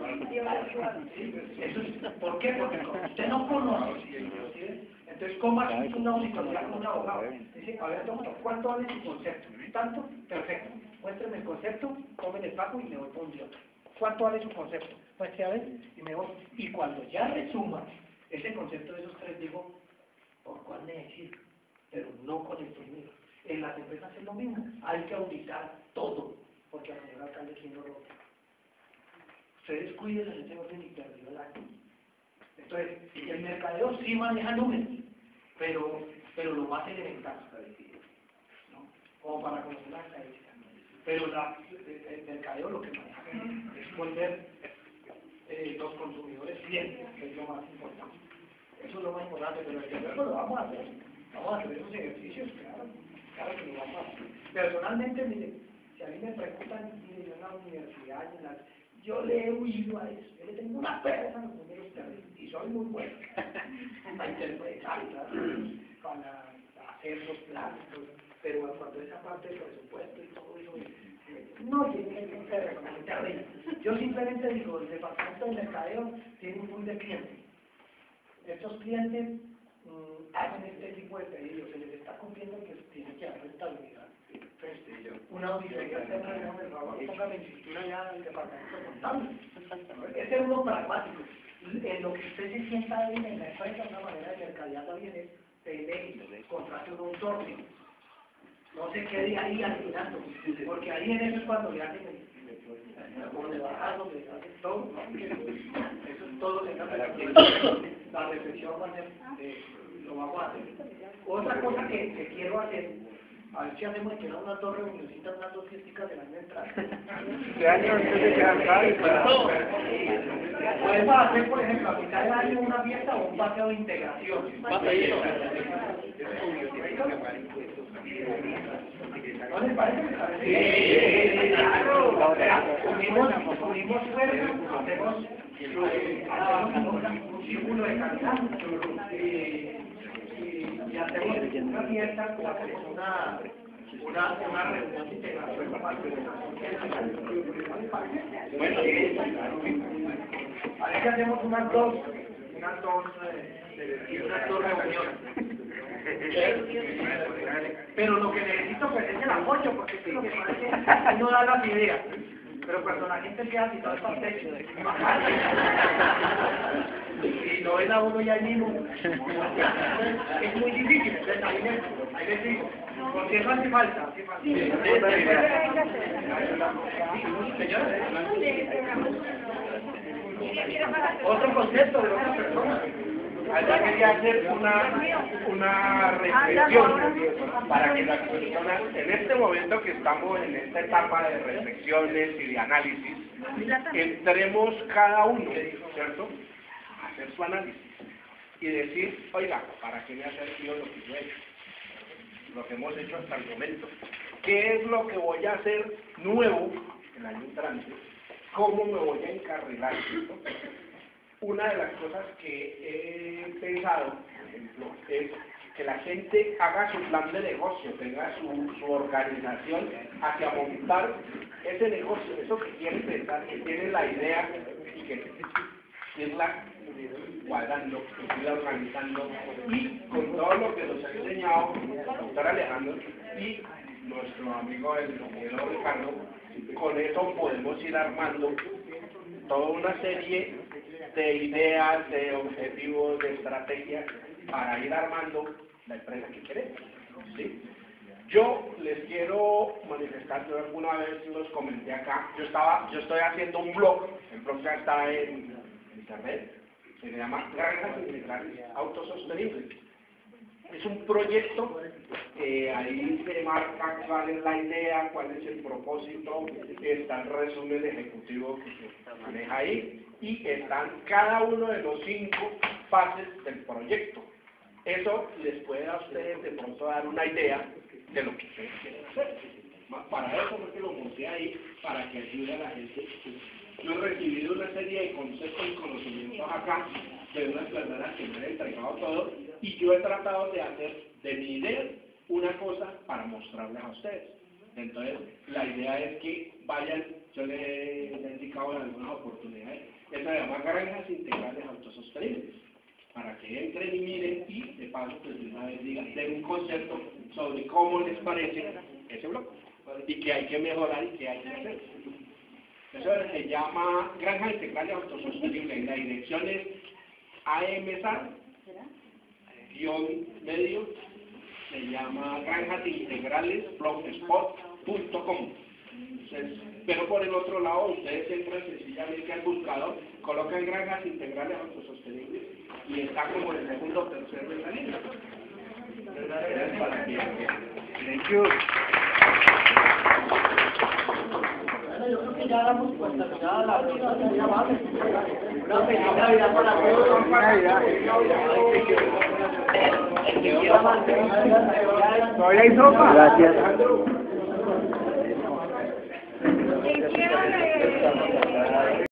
Eso es, ¿por qué? Porque como usted no conoce, ¿sí? Entonces, ¿cómo hace una auditoría con un abogado? Dice, a ver, doctor, ¿cuánto vale su concepto? ¿Tanto? Perfecto. Muéstrame el concepto, tomen el pago y me voy por un día. ¿Cuánto vale su concepto? Muestre a ver y me voy. Y cuando ya resuma ese concepto de esos 3, digo, ¿por cuál me decido? Pero no con el primero. En las empresas es lo mismo. Hay que auditar todo, porque al señor alcalde, ¿quién lo rota? Ustedes cuiden en ese orden y perdió el año. Entonces, el mercadeo sí maneja números, pero lo más elemental, ¿no? Como para conocer las estadísticas. Pero el mercadeo lo que maneja es volver los consumidores clientes, que es lo más importante. Eso es lo más importante, pero el terreno lo vamos a hacer. Vamos a hacer esos ejercicios, claro que lo vamos a hacer. Personalmente, mire, si a mí me preguntan, mire, yo en la universidad, yo le he huido a eso. Yo le tengo una pereza a los números terribles, y soy muy bueno para interpretar, para hacer los planes, pero cuando esa parte del presupuesto y todo eso, no tiene que ser terrible. Yo simplemente digo, el departamento de mercadeo tiene un pool de clientes. Estos clientes hacen este tipo de pedidos, se les está cumpliendo que tiene que haber rentabilidad. Una auditoría externa, por favor, póngame en cintura ya el departamento contable. Ese es uno pragmático. En lo que usted se sienta bien en la empresa, una manera de mercadearla bien es delegue, contrate un outsourcing. No se quede ahí alquilando, porque ahí en eso es cuando le hacen como de bajar, donde le hacen todo, ¿no? Eso es todo, la reflexión va a ser, lo vamos a hacer. Otra cosa que quiero hacer, a ver si hacemos que era una torre universitaria, unas dos fiesticas del año entrante. ¿Qué año se quedan Podemos hacer, por ejemplo, a mitad del año una fiesta o un paseo de integración. ¿No les parece? Sí, claro. Unimos fuerzas, hacemos un círculo de calidad y hacemos una fiesta, o hacemos una reunión de integración. Bueno, a ver si hacemos unas dos reuniones. Pero lo que necesito pues es el apoyo, porque es lo que pasa es que uno da las ideas, pero cuando la gente queda así todo el pastel, y no ven a uno ya mismo, es muy difícil. Entonces ahí les digo, porque eso hace falta. Otro concepto de otra persona. Allá quería hacer una reflexión para que las personas, en este momento que estamos en esta etapa de reflexiones y de análisis, entremos cada uno, ¿cierto?, a hacer su análisis y decir, oiga, ¿para qué me ha servido lo que yo he hecho? Lo que hemos hecho hasta el momento. ¿Qué es lo que voy a hacer nuevo el año entrante? ¿Cómo me voy a encarrilar? Una de las cosas que he pensado, por ejemplo, es que la gente haga su plan de negocio, tenga su organización hacia montar ese negocio, eso que quiere pensar, que tiene la idea y que irla cuadrando, irla organizando, y con todo lo que nos ha enseñado el doctor Alejandro y nuestro amigo el ingeniero Ricardo, con eso podemos ir armando toda una serie de ideas, de objetivos, de estrategias para ir armando la empresa que queremos, ¿sí? Yo les quiero manifestar, yo alguna vez los comenté acá, yo estoy haciendo un blog, el blog ya está en internet, se llama Granjas Integrales Autosostenibles. Es un proyecto, ahí se marca cuál es la idea, cuál es el propósito, está el resumen ejecutivo que se maneja ahí, y están cada uno de los 5 fases del proyecto. Eso les puede a ustedes de pronto dar una idea de lo que ustedes quieren hacer. Para eso fue que lo monté ahí, para que ayude a la gente. Yo he recibido una serie de conceptos y conocimientos acá de unas personas que me han entregado todo, y yo he tratado de hacer de mi idea una cosa para mostrarles a ustedes. Entonces, la idea es que vayan, yo les he indicado en algunas oportunidades, eso se llama Granjas Integrales Autosostenibles, para que entren y miren y de paso pues de una vez digan, den un concepto sobre cómo les parece ese bloque y qué hay que mejorar y qué hay que hacer. Eso se llama Granjas Integrales Autosostenibles y la dirección es AMSA-medio, se llama granjasintegralesblogspot.com. Pero por el otro lado, ustedes entran sencillamente al buscador, colocan Granjas Integrales Autosostenibles y está como el segundo o tercero de la línea. Thank you. Yo creo que ya damos por terminada la reunión, ya vale. Una feliz Navidad para todos. Navidad. El que quiera mantener Todavía hay sopa. Gracias. ¿Qué hicieron?